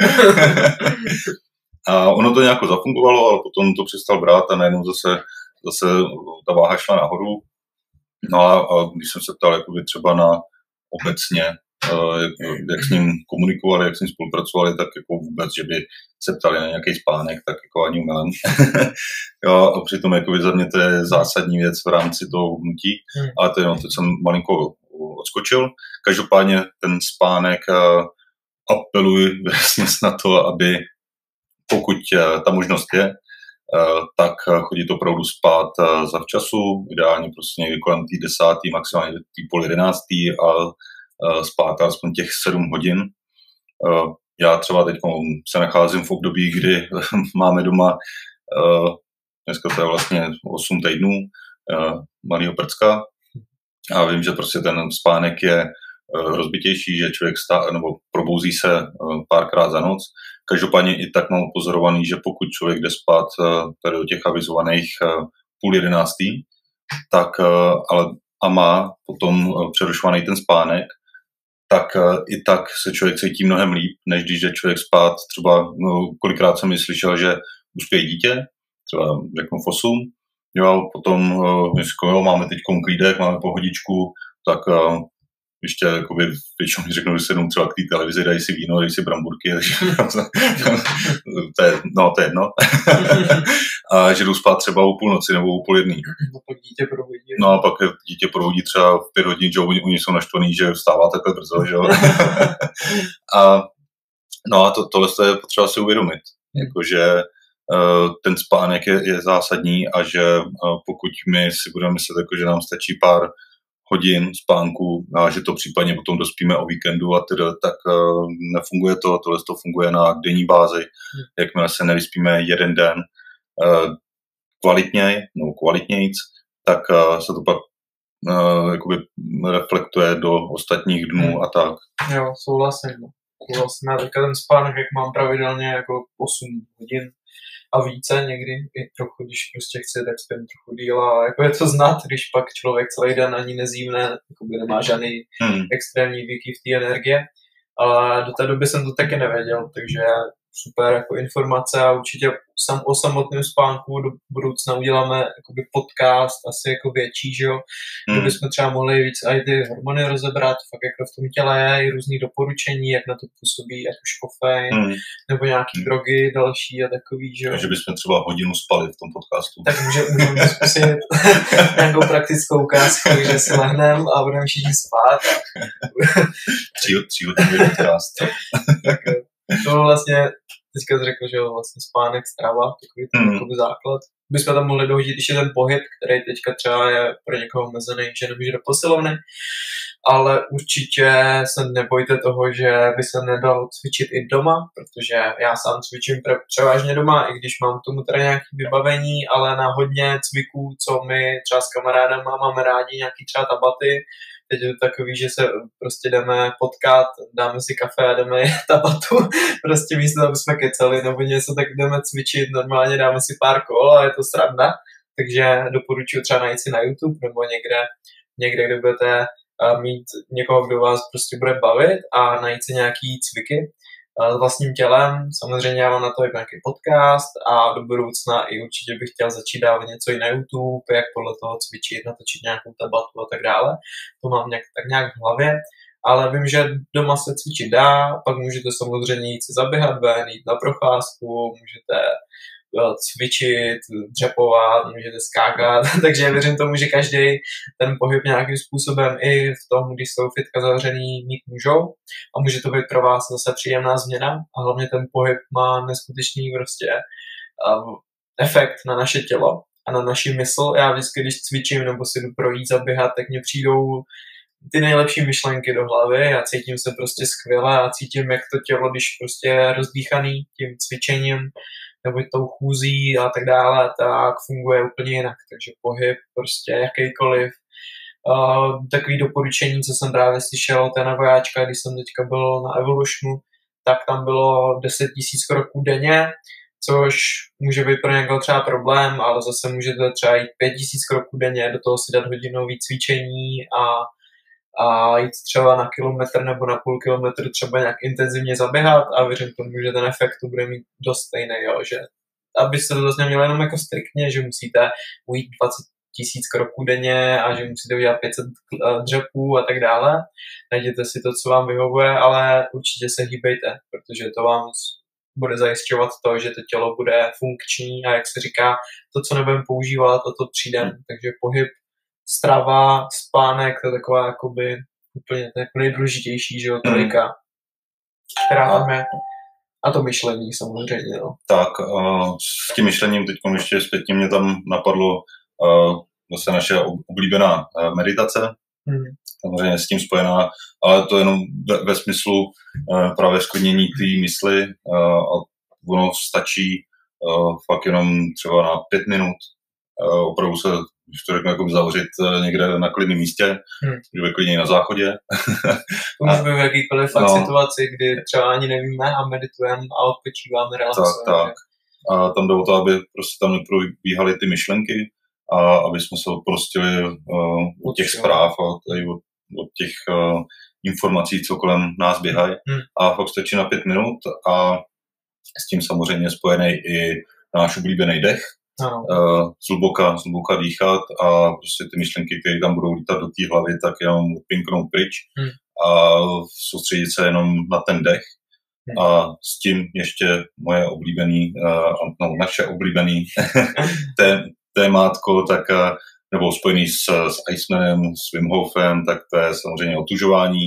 A ono to nějak zafungovalo, ale potom to přestal brát a najednou zase ta váha šla nahoru. No a když jsem se ptal jakoby třeba na obecně, jak s ním komunikovali, jak s ním spolupracovali, tak jako vůbec, že by se ptali na nějaký spánek, tak jako ani umělem. Jo, a přitom jako za mě to je zásadní věc v rámci toho hubnutí, ale to je jenom, teď jsem malinko odskočil. Každopádně ten spánek apeluji vlastně na to, aby pokud ta možnost je, tak chodit opravdu spát zavčasu, ideálně prostě někdy kolem té 10, maximálně té 10:30 a spát aspoň těch 7 hodin. Já třeba teď se nacházím v období, kdy máme doma, dneska to je vlastně 8 týdnů malýho prcka a vím, že prostě ten spánek je rozbitější, že člověk nebo probouzí se párkrát za noc. Každopádně i tak mám upozorovaný, že pokud člověk jde spát tady do těch avizovaných 10:30, tak ale a má potom přerušovaný ten spánek, tak i tak se člověk cítí mnohem líp, než když jde člověk spát. Třeba kolikrát jsem mi slyšel, že uspěje dítě, třeba řeknu v 8, jo, potom máme teď klídek, máme pohodičku, tak ještě jakoby, většinou mi řeknou, že se jenom třeba k té televizi, dají si víno, dají si bramburky, takže to je jedno. A že jdu spát třeba o půlnoci nebo o 12:30. No pak dítě probudí. No a pak dítě probudí třeba v 5 hodin, že oni jsou naštvaný, že vstává takhle brzo, že jo. a tohle je potřeba si uvědomit, jakože ten spánek je zásadní a že pokud my si budeme myslet, jako, že nám stačí pár hodin spánku a že to případně potom dospíme o víkendu a teda, tak nefunguje to, tohle to funguje na denní bázi. Jakmile se nevyspíme jeden den kvalitnějc, tak se to pak jakoby reflektuje do ostatních dnů a tak. Jo, souhlasím. Já teďka ten spánek, jak mám pravidelně jako 8 hodin a více někdy, i trochu, když prostě chci, tak spím trochu díl a jako je to znát, když pak člověk celý den ani nezívne, jakoby nemá žádný extrémní výkyv té energie, ale do té doby jsem to taky nevěděl, takže super jako informace a určitě o samotném spánku do budoucna uděláme jakoby podcast asi jako větší, že jo, kde bychom třeba mohli víc i ty hormony rozebrat, fakt jako v tom těle je i různý doporučení, jak na to působí, ať už kofein, nebo nějaký drogy další a takový, že jo. Takže bychom třeba hodinu spali v tom podcastu. Tak můžeme zkusit nějakou praktickou ukázku, že si lehneme a budeme všichni spát. 3 hodiny podcast. Tak to vlastně teďka jsi řekl, že jo, vlastně spánek, strava, takový ten základ. Bychom tam mohli dohodit ještě ten pohyb, který teďka třeba je pro někoho omezený, že nemůže do posilovny, ale určitě se nebojte toho, že by se nedal cvičit i doma, protože já sám cvičím převážně doma, i když mám k tomu teda nějaké vybavení, ale na hodně cviků, co my třeba s kamarádama máme rádi, nějaký třeba tabaty. Teď je to takový, že se prostě jdeme potkat, dáme si kafe a jdeme tabatu, prostě místo, aby jsme kecali, nebo něco, tak jdeme cvičit, normálně dáme si pár kol a je to sranda, takže doporučuji třeba najít si na YouTube nebo někde, kde budete mít někoho, kdo vás prostě bude bavit a najít si nějaký cviky s vlastním tělem. Samozřejmě já mám na to i nějaký podcast a do budoucna i určitě bych chtěl začít dávat něco i na YouTube, jak podle toho cvičit, natočit nějakou tabatu a tak dále. To mám tak nějak v hlavě, ale vím, že doma se cvičit dá, pak můžete samozřejmě jít si zaběhat ven, jít na procházku, můžete cvičit, dřepovat, můžete skákat, takže já věřím tomu, že každý ten pohyb nějakým způsobem i v tom, když jsou fitka zavřený, mít můžou a může to být pro vás zase příjemná změna a hlavně ten pohyb má neskutečný prostě efekt na naše tělo a na naši mysl. Já vždycky, když cvičím nebo si jdu projít, zaběhat, tak mně přijdou ty nejlepší myšlenky do hlavy a cítím se prostě skvěle a cítím, jak to tělo, když prostě je rozdýchaný tím cvičením nebo tou chůzí a tak dále, tak funguje úplně jinak. Takže pohyb prostě jakýkoliv. Takový doporučení, co jsem právě slyšel od Jana Vojáčka, když jsem teďka byl na Evolutionu, tak tam bylo 10 000 kroků denně, což může být pro někoho třeba problém, ale zase můžete třeba jít 5 000 kroků denně, do toho si dát hodinový cvičení a jít třeba na kilometr nebo na půl kilometru třeba nějak intenzivně zaběhat a věřím tomu, že ten efekt bude mít dost stejný, jo, že abyste to zase neměli jenom jako striktně, že musíte ujít 20 000 kroků denně a že musíte udělat 500 dřepů a tak dále. Najděte si to, co vám vyhovuje, ale určitě se hýbejte, protože to vám bude zajišťovat to, že to tělo bude funkční a jak se říká, to, co nebudeme používat, to přijde. Takže pohyb, strava, spánek, to je taková jakoby úplně to jako nejdůležitější, že jo, trojka, která tam je. A to myšlení samozřejmě, no. Tak, s tím myšlením teď ještě zpětně mě tam napadlo zase naše oblíbená meditace, samozřejmě s tím spojená, ale to jenom ve smyslu právě sklidnění té mysli a ono stačí fakt jenom třeba na 5 minut, opravdu se, když to řeknu, jako zavřít někde na klidném místě, že by klidněji na záchodě. Můžeme v jakýkoliv situaci, kdy třeba ani nevíme a meditujeme a odpočíváme, relaxujeme. Tak. A tam jde o to, aby prostě tam neprobíhaly ty myšlenky a aby jsme se odprostili od těch zpráv a od těch informací, co kolem nás běhají. A fakt stačí na 5 minut a s tím samozřejmě spojený i náš oblíbený dech. Zhluboka dýchat a prostě ty myšlenky, které tam budou lítat do té hlavy, tak jenom pinknout pryč a soustředit se jenom na ten dech. A s tím ještě naše oblíbený témátko, tak, nebo spojený s Icemanem, s Wim Hofem, tak to je samozřejmě otužování,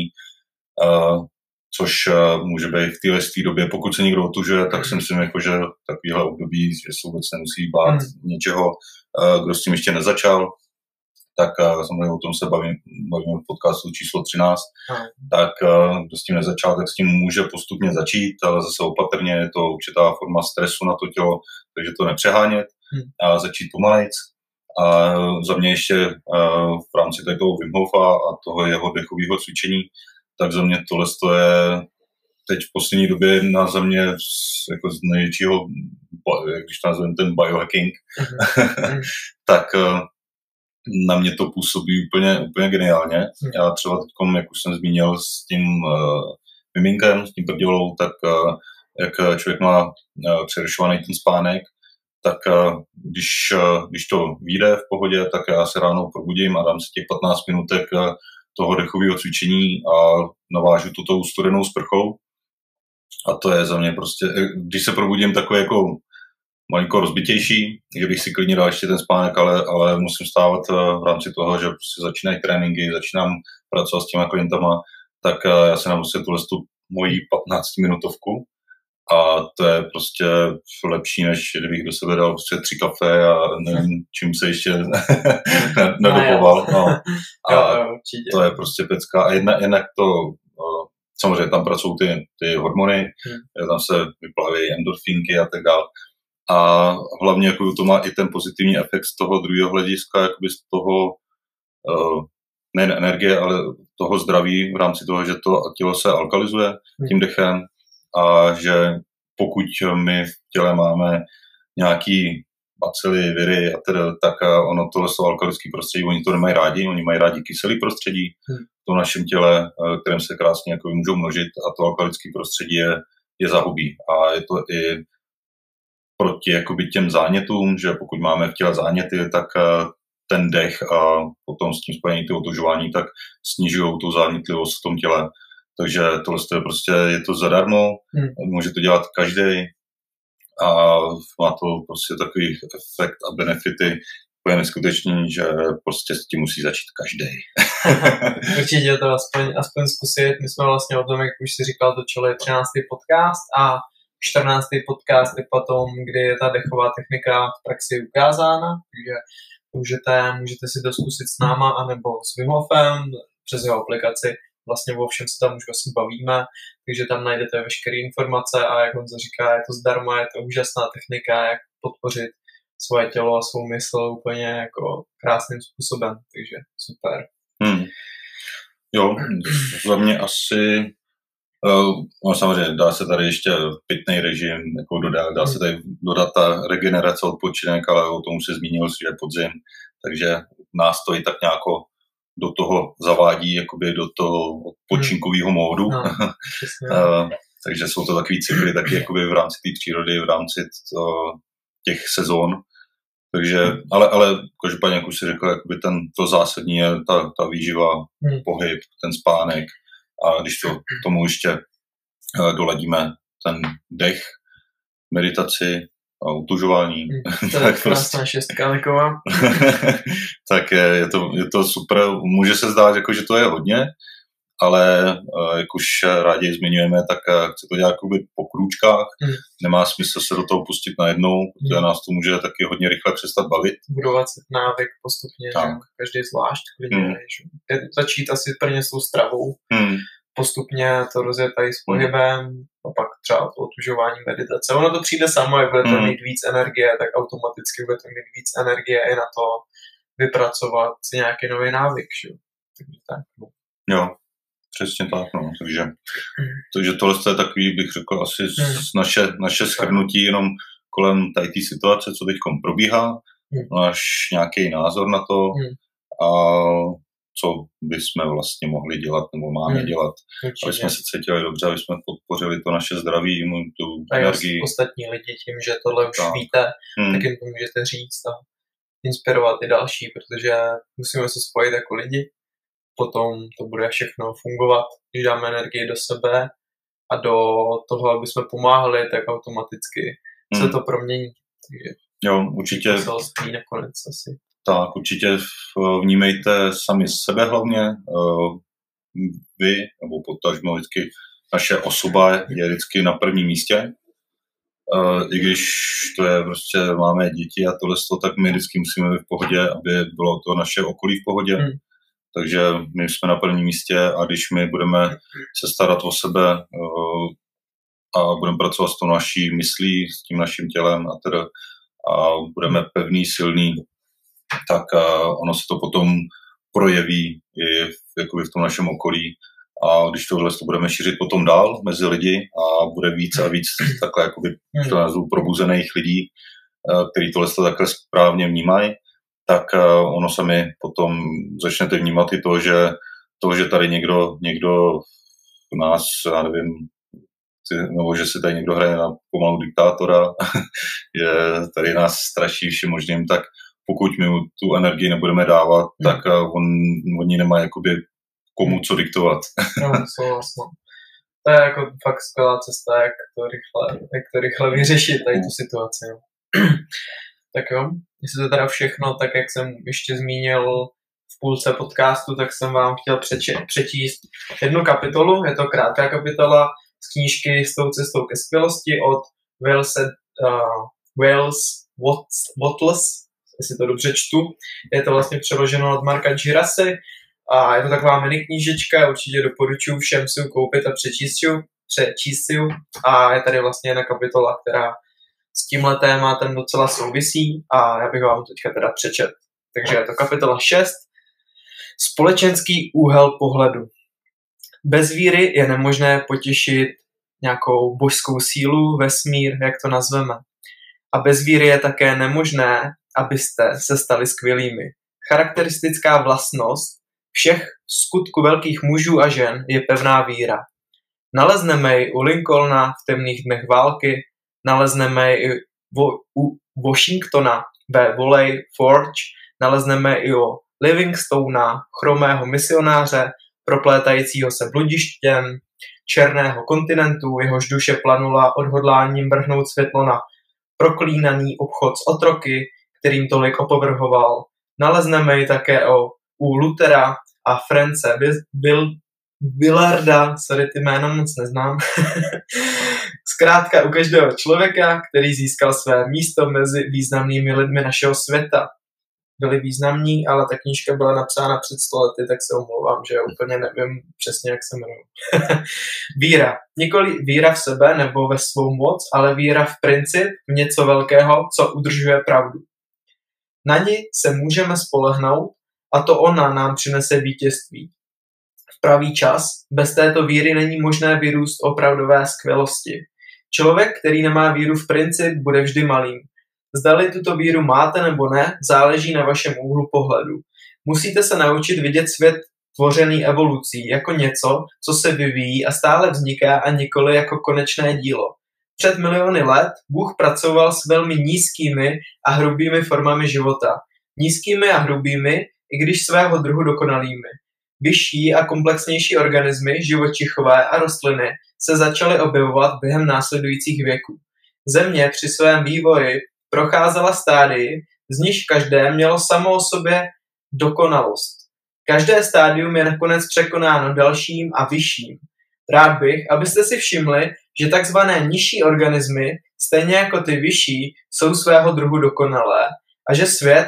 což může být v téhle době, pokud se někdo otužuje, tak si myslím, jako, že takovýhle období, že se vůbec nemusí bát něčeho, kdo s tím ještě nezačal, tak samozřejmě o tom se bavíme v podcastu číslo 13, tak kdo s tím nezačal, tak s tím může postupně začít, ale zase opatrně je to určitá forma stresu na to tělo, takže to nepřehánět a začít pomalejc. A za mě ještě v rámci toho Wim Hofa a toho jeho dechového cvičení, tak za mě tohle je teď v poslední době za mě jako z největšího, když to nazveme ten biohacking, tak na mě to působí úplně geniálně. Já třeba teď, jak už jsem zmínil s tím miminkem, s tím prdělou, tak jak člověk má přerušovaný ten spánek, tak když to vyjde v pohodě, tak já se ráno probudím a dám si těch 15 minutek toho dechového cvičení a navážu tuto studenou sprchou. A to je za mě prostě, když se probudím takový jako malinko rozbitější, že bych si klidně dal ještě ten spánek, ale musím stávat v rámci toho, že prostě začínají tréninky, začínám pracovat s těma klientama, tak já se nám tu moji 15-minutovku a to je prostě lepší, než kdybych do sebe dal prostě 3 kafe a nevím, čím se ještě nedopoval. No. A to je prostě pecka. A jednak to, samozřejmě tam pracují ty hormony, tam se vyplaví endorfínky a tak dále. A hlavně jako to má i ten pozitivní efekt z toho druhého hlediska, jakoby z toho nejen energie, ale toho zdraví v rámci toho, že to tělo se alkalizuje tím dechem a že pokud my v těle máme nějaký bacily, viry a teda, tak ono tohle jsou alkalické prostředí, oni to nemají rádi, oni mají rádi kyselý prostředí v tom našem těle, kterém se krásně jako můžou množit a to alkalické prostředí je zahubí. A je to i proti jakoby těm zánětům, že pokud máme v těle záněty, tak ten dech a potom s tím spojení ty otužování, tak snižují tu zánětlivost v tom těle. Takže tohle je prostě, je to zadarmo, může to dělat každý a má to prostě takový efekt a benefity, to je neskutečný, že prostě s tím musí začít každý. Určitě to aspoň zkusit. My jsme vlastně o tom, jak už si říkal, točili 13. podcast a 14. podcast je potom, kdy je ta dechová technika v praxi ukázána, takže můžete si to zkusit s náma anebo s Wim Hofem přes jeho aplikaci. Vlastně o všem se tam už vlastně bavíme, takže tam najdete veškeré informace a jak Honza říká, je to zdarma, je to úžasná technika, jak podpořit svoje tělo a svou mysl úplně jako krásným způsobem, takže super. Jo, za mě asi no samozřejmě dá se tady ještě pitný režim jako dá se tady dodat ta regenerace, odpočinek, ale o tom už se zmínil, že je podzim, takže nás to i tak nějak do toho zavádí, jakoby do toho odpočinkového módu. Takže jsou to takový cykly taky jakoby v rámci té přírody, v rámci těch sezón. Takže, ale každopádně, jak už si řekl, jakoby to zásadní je ta výživa, pohyb, ten spánek. A když to tomu ještě doladíme ten dech, meditaci a utužování. To je krásná šestka taková. Tak je to super. Může se zdát, jako, že to je hodně, ale jak už rádi zmiňujeme, tak chci to dělat po krůčkách. Nemá smysl se do toho pustit najednou, protože nás to může taky hodně rychle přestat bavit. Budovat si návyk postupně, každý zvlášť. Začít asi prvně s tou stravou. Postupně to rozjet tady s pohybem a pak třeba to otužování, meditace. Ono to přijde samo, jak budete mít víc energie, tak automaticky budete mít víc energie i na to vypracovat si nějaký nový návyk. Že? Takže tak. Jo, přesně tak. No. Takže tohle je takový, bych řekl, asi naše shrnutí jenom kolem tady té situace, co teď probíhá. náš nějaký názor na to a co bychom vlastně mohli dělat nebo máme dělat, určitě. aby jsme se cítili dobře, aby jsme podpořili to naše zdraví, tu a energii. A ostatní lidi tím, že tohle už víte, tak jim to můžete říct a inspirovat i další, protože musíme se spojit jako lidi, potom to bude všechno fungovat, když dáme energii do sebe a do toho, aby jsme pomáhali, tak automaticky se to promění. Takže jo, určitě. Nakonec asi. Tak, určitě vnímejte sami sebe hlavně, vy, nebo potažmo vždycky naše osoba je vždycky na prvním místě. I když to je prostě, máme děti a tohle, tak my vždycky musíme být v pohodě, aby bylo to naše okolí v pohodě. Takže my jsme na prvním místě a když my budeme se starat o sebe a budeme pracovat s tou naší myslí, s tím naším tělem a budeme pevný, silný, tak ono se to potom projeví i jakoby v tom našem okolí. A když tohle budeme šířit potom dál mezi lidi a bude víc a víc takhle jakoby probuzených lidí, kteří tohle takhle správně vnímají, tak ono sami potom začnete vnímat i to, že tady někdo nás, já nevím, nebo že si tady někdo hraje na pomalu diktátora, že tady nás straší všem možným, tak pokud my tu energii nebudeme dávat, tak oni nemají jakoby komu co diktovat. No, vlastně. To je jako fakt skvělá cesta, jak to rychle vyřešit tady tu situaci. No. Tak jo, jestli to teda všechno, tak jak jsem ještě zmínil v půlce podcastu, tak jsem vám chtěl přečíst jednu kapitolu, je to krátká kapitola z knížky S tou cestou ke skvělosti od Wales Wattles, jestli to dobře čtu. Je to vlastně přeloženo od Marka Girasy a je to taková mini knížečka, určitě doporučuji všem si ji koupit a přečíst si ji. A je tady vlastně jedna kapitola, která s tímhle tématem docela souvisí a já bych vám teďka teda přečet. Takže je to kapitola 6. Společenský úhel pohledu. Bez víry je nemožné potěšit nějakou božskou sílu, vesmír, jak to nazveme. A bez víry je také nemožné, abyste se stali skvělými. Charakteristická vlastnost všech skutků velkých mužů a žen je pevná víra. Nalezneme ji u Lincolna v temných dnech války, nalezneme ji u Washingtona ve Valley Forge, nalezneme i o Livingstona, chromého misionáře, proplétajícího se bludištěm černého kontinentu, jehož duše planula odhodláním vrhnout světlo na proklínaný obchod s otroky, kterým tolik opovrhoval. Nalezneme ji také u Luthera a France Willarda, sorry, ty jméno moc neznám. Zkrátka u každého člověka, který získal své místo mezi významnými lidmi našeho světa. Byli významní, ale ta knížka byla napsána před 100 lety, tak se omlouvám, že úplně nevím přesně, jak se jmenuji. Víra. Nikoli víra v sebe nebo ve svou moc, ale víra v princip, v něco velkého, co udržuje pravdu. Na ní se můžeme spolehnout a to ona nám přinese vítězství. V pravý čas, bez této víry není možné vyrůst opravdové skvělosti. Člověk, který nemá víru v princip, bude vždy malým. Zdali tuto víru máte nebo ne, záleží na vašem úhlu pohledu. Musíte se naučit vidět svět tvořený evolucí jako něco, co se vyvíjí a stále vzniká a nikoli jako konečné dílo. Před miliony let Bůh pracoval s velmi nízkými a hrubými formami života. Nízkými a hrubými, i když svého druhu dokonalými. Vyšší a komplexnější organismy, živočichové a rostliny se začaly objevovat během následujících věků. Země při svém vývoji procházela stádii, z nichž každé mělo samo o sobě dokonalost. Každé stádium je nakonec překonáno dalším a vyšším. Rád bych, abyste si všimli, že takzvané nižší organismy, stejně jako ty vyšší, jsou svého druhu dokonalé a že svět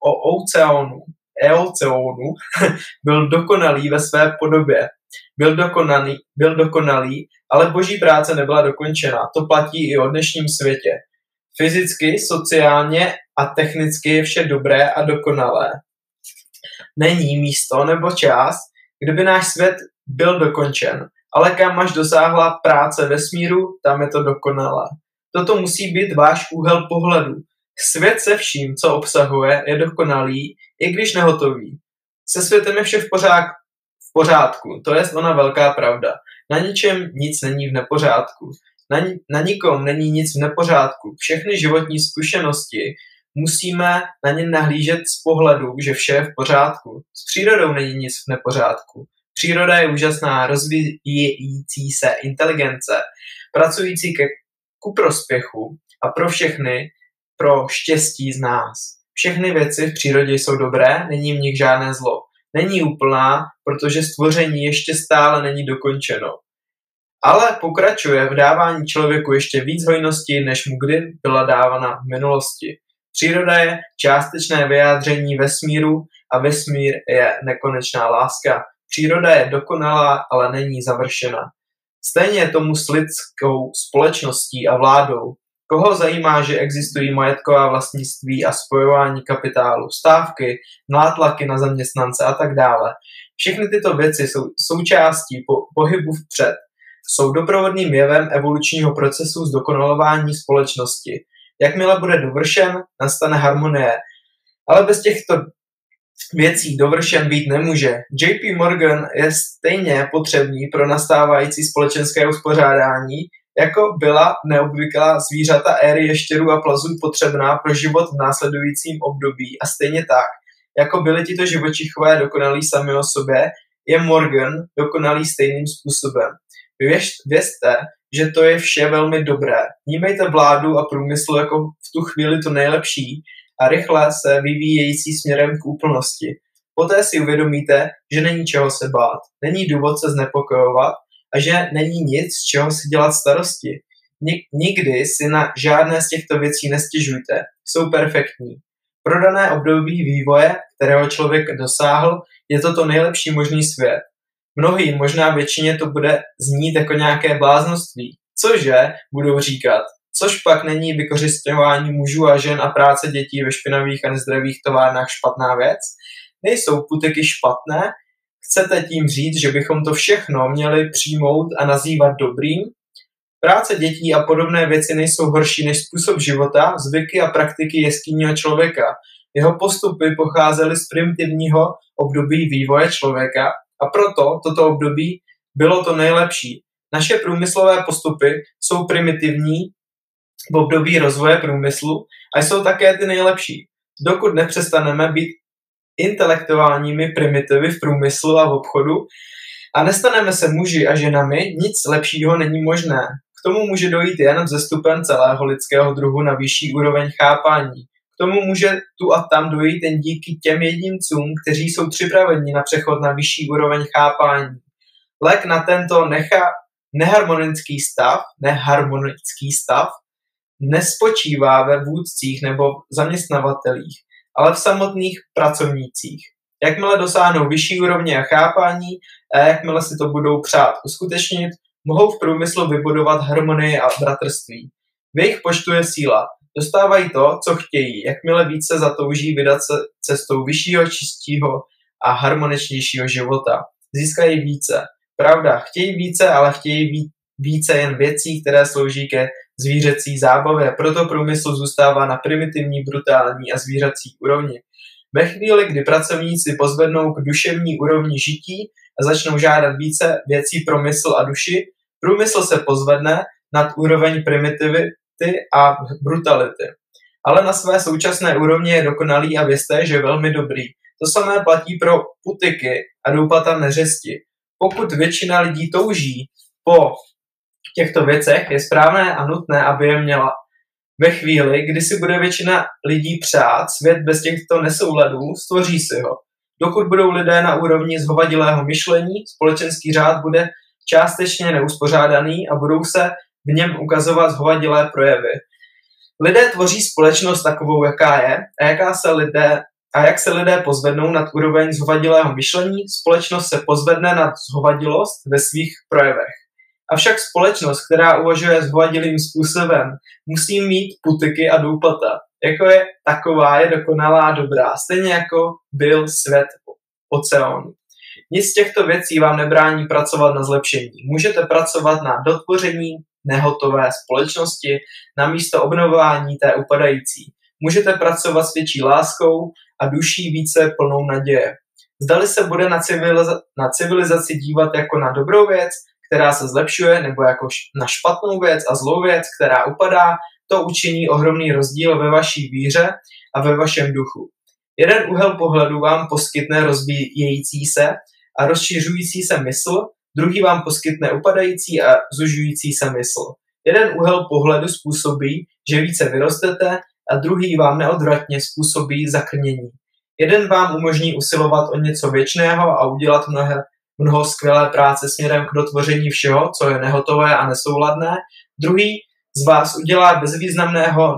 Eoceanu byl dokonalý ve své podobě. Byl dokonalý, ale boží práce nebyla dokončena. To platí i o dnešním světě. Fyzicky, sociálně a technicky je vše dobré a dokonalé. Není místo nebo čas, kdyby náš svět byl dokončen, ale kam až dosáhla práce vesmíru, tam je to dokonalé. Toto musí být váš úhel pohledu. Svět se vším, co obsahuje, je dokonalý, i když nehotový. Se světem je vše v pořádku, to je ona velká pravda. Na ničem nic není v nepořádku. Na nikom není nic v nepořádku. Všechny životní zkušenosti musíme na ně nahlížet z pohledu, že vše je v pořádku. S přírodou není nic v nepořádku. Příroda je úžasná, rozvíjející se inteligence, pracující ku prospěchu a pro všechny, pro štěstí z nás. Všechny věci v přírodě jsou dobré, není v nich žádné zlo. Není úplná, protože stvoření ještě stále není dokončeno. Ale pokračuje v dávání člověku ještě víc hojnosti, než mu kdy byla dávána v minulosti. Příroda je částečné vyjádření vesmíru a vesmír je nekonečná láska. Příroda je dokonalá, ale není završena. Stejně je tomu s lidskou společností a vládou. Koho zajímá, že existují majetková vlastnictví a spojování kapitálu, stávky, nátlaky na zaměstnance a tak dále. Všechny tyto věci jsou součástí pohybu vpřed. Jsou doprovodným jevem evolučního procesu zdokonalování společnosti. Jakmile bude dovršen, nastane harmonie. Ale bez těchto věcí dovršen být nemůže. JP Morgan je stejně potřebný pro nastávající společenské uspořádání, jako byla neobvyklá zvířata éry ještěrů a plazů potřebná pro život v následujícím období. A stejně tak, jako byli tito živočichové dokonalí sami o sobě, je Morgan dokonalý stejným způsobem. Vězte, že to je vše velmi dobré. Vnímejte vládu a průmysl jako v tu chvíli to nejlepší a rychle se vyvíjející směrem k úplnosti. Poté si uvědomíte, že není čeho se bát, není důvod se znepokojovat a že není nic, z čeho si dělat starosti. Nikdy si na žádné z těchto věcí nestěžujte, jsou perfektní. Pro dané období vývoje, kterého člověk dosáhl, je to nejlepší možný svět. Mnohým, možná většině to bude znít jako nějaké bláznoství. Cože, budou říkat. Což pak není vykořisťování mužů a žen a práce dětí ve špinavých a nezdravých továrnách špatná věc? Nejsou puteky špatné? Chcete tím říct, že bychom to všechno měli přijmout a nazývat dobrým? Práce dětí a podobné věci nejsou horší než způsob života, zvyky a praktiky jeskynního člověka. Jeho postupy pocházely z primitivního období vývoje člověka a proto toto období bylo to nejlepší. Naše průmyslové postupy jsou primitivní v období rozvoje průmyslu a jsou také ty nejlepší. Dokud nepřestaneme být intelektuálními primitivy v průmyslu a v obchodu a nestaneme se muži a ženami, nic lepšího není možné. K tomu může dojít jen vzestupem celého lidského druhu na vyšší úroveň chápání. K tomu může tu a tam dojít jen díky těm jedincům, kteří jsou připraveni na přechod na vyšší úroveň chápání. Lék na tento neharmonický stav nespočívá ve vůdcích nebo zaměstnavatelích, ale v samotných pracovnících. Jakmile dosáhnou vyšší úrovně a chápání a jakmile si to budou přát uskutečnit, mohou v průmyslu vybudovat harmonii a bratrství. V jejich počtu je síla. Dostávají to, co chtějí, jakmile více zatouží vydat se cestou vyššího, čistého a harmoničnějšího života. Získají více. Pravda, chtějí více, ale chtějí více jen věcí, které slouží ke zvířecí zábavě. Proto průmysl zůstává na primitivní, brutální a zvířecí úrovni. Ve chvíli, kdy pracovníci pozvednou k duševní úrovni žití a začnou žádat více věcí pro mysl a duši, průmysl se pozvedne nad úroveň primitivity a brutality. Ale na své současné úrovni je dokonalý a vězte, že je velmi dobrý. To samé platí pro putiky a doupata neřesti. Pokud většina lidí touží po těchto věcech, je správné a nutné, aby je měla. Ve chvíli, kdy si bude většina lidí přát svět bez těchto nesouladů, stvoří si ho. Dokud budou lidé na úrovni zhovadilého myšlení, společenský řád bude částečně neuspořádaný a budou se v něm ukazovat zhovadilé projevy. Lidé tvoří společnost takovou, jaká je a jak se lidé pozvednou nad úroveň zhovadilého myšlení, společnost se pozvedne nad zhovadilost ve svých projevech. Avšak společnost, která uvažuje zhovadilým způsobem, musí mít putiky a doupata. Jako je taková, je dokonalá a dobrá, stejně jako byl svět oceánu. Nic z těchto věcí vám nebrání pracovat na zlepšení. Můžete pracovat na dotvoření nehotové společnosti na místo obnovování té upadající. můžete pracovat s větší láskou a duší více plnou naděje. Zdali se bude na civilizaci dívat jako na dobrou věc, která se zlepšuje, nebo jako na špatnou věc a zlou věc, která upadá, to učiní ohromný rozdíl ve vaší víře a ve vašem duchu. Jeden úhel pohledu vám poskytne rozvíjející se a rozšiřující se mysl, druhý vám poskytne upadající a zužující se mysl. Jeden úhel pohledu způsobí, že více vyrostete, a druhý vám neodvratně způsobí zakrnění. Jeden vám umožní usilovat o něco věčného a udělat mnoho skvělé práce směrem k dotvoření všeho, co je nehotové a nesouladné. Druhý z vás udělá bezvýznamného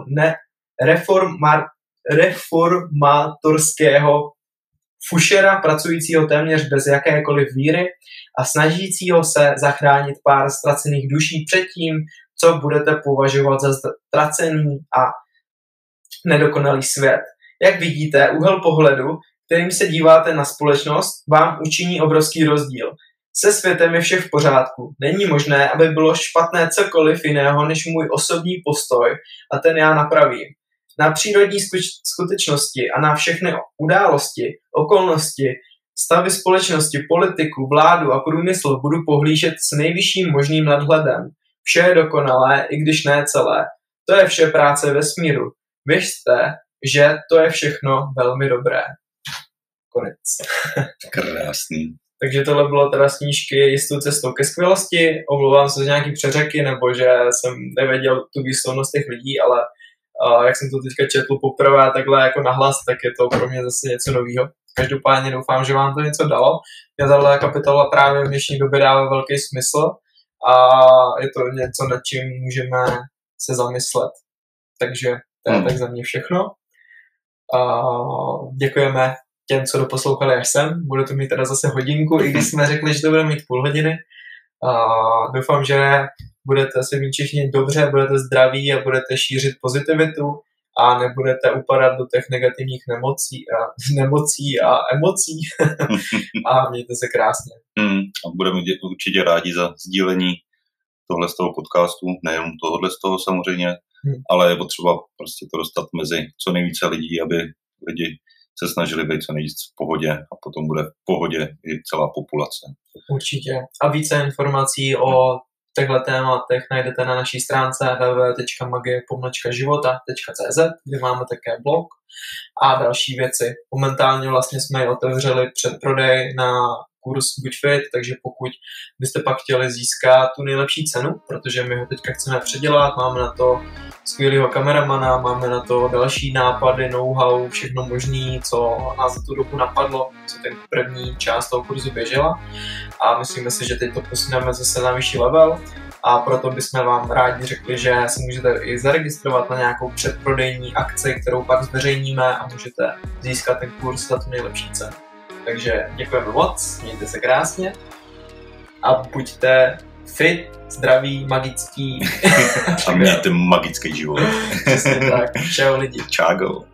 reformátorského fušera, pracujícího téměř bez jakékoliv víry a snažícího se zachránit pár ztracených duší před tím, co budete považovat za ztracený a nedokonalý svět. Jak vidíte, úhel pohledu, kterým se díváte na společnost, vám učiní obrovský rozdíl. Se světem je vše v pořádku. Není možné, aby bylo špatné cokoliv jiného než můj osobní postoj a ten já napravím. Na přírodní skutečnosti a na všechny události, okolnosti, stavy společnosti, politiku, vládu a průmysl budu pohlížet s nejvyšším možným nadhledem. Vše je dokonalé, i když ne celé. To je vše práce vesmíru. Věřte, že to je všechno velmi dobré. Konec. Krásný. Takže tohle bylo teda z knížky Jistou cestou ke skvělosti. Omlouvám se za nějaký přeřeky, nebo že jsem nevěděl tu výslovnost těch lidí, ale jak jsem to teďka četl poprvé takhle jako nahlas, tak je to pro mě zase něco nového. Každopádně doufám, že vám to něco dalo. Mě tahle kapitola právě v dnešní době dává velký smysl a je to něco, nad čím můžeme se zamyslet. Takže to je tak za mě všechno. Děkujeme těm, co doposlouchali až sem. Bude to mít teda zase hodinku, i když jsme řekli, že to bude mít půl hodiny. Doufám, že budete se mít všichni dobře, budete zdraví a budete šířit pozitivitu a nebudete upadat do těch negativních nemocí a emocí a mějte se krásně. A budeme určitě rádi za sdílení tohle z toho podcastu, nejenom tohle z toho samozřejmě, ale je potřeba prostě to dostat mezi co nejvíce lidí, aby lidi se snažili být co nejvíc v pohodě a potom bude v pohodě i celá populace. Určitě. A více informací o těchto tématech najdete na naší stránce www.magie-života.cz, kde máme také blog a další věci. Momentálně vlastně jsme otevřeli předprodej na kurz Buď fit, takže pokud byste pak chtěli získat tu nejlepší cenu, protože my ho teďka chceme předělat, máme na to skvělého kameramana, máme na to další nápady, know-how, všechno možné, co nás za tu dobu napadlo, co ten první část toho kurzu běžela a myslíme si, že teď to posuneme zase na vyšší level a proto bychom vám rádi řekli, že se můžete i zaregistrovat na nějakou předprodejní akci, kterou pak zveřejníme a můžete získat ten kurz za tu nejlepší cenu. Takže děkujeme moc, mějte se krásně a buďte fit, zdraví, magický. A mějte magický život. Přesně tak. Čau lidi. Čágo.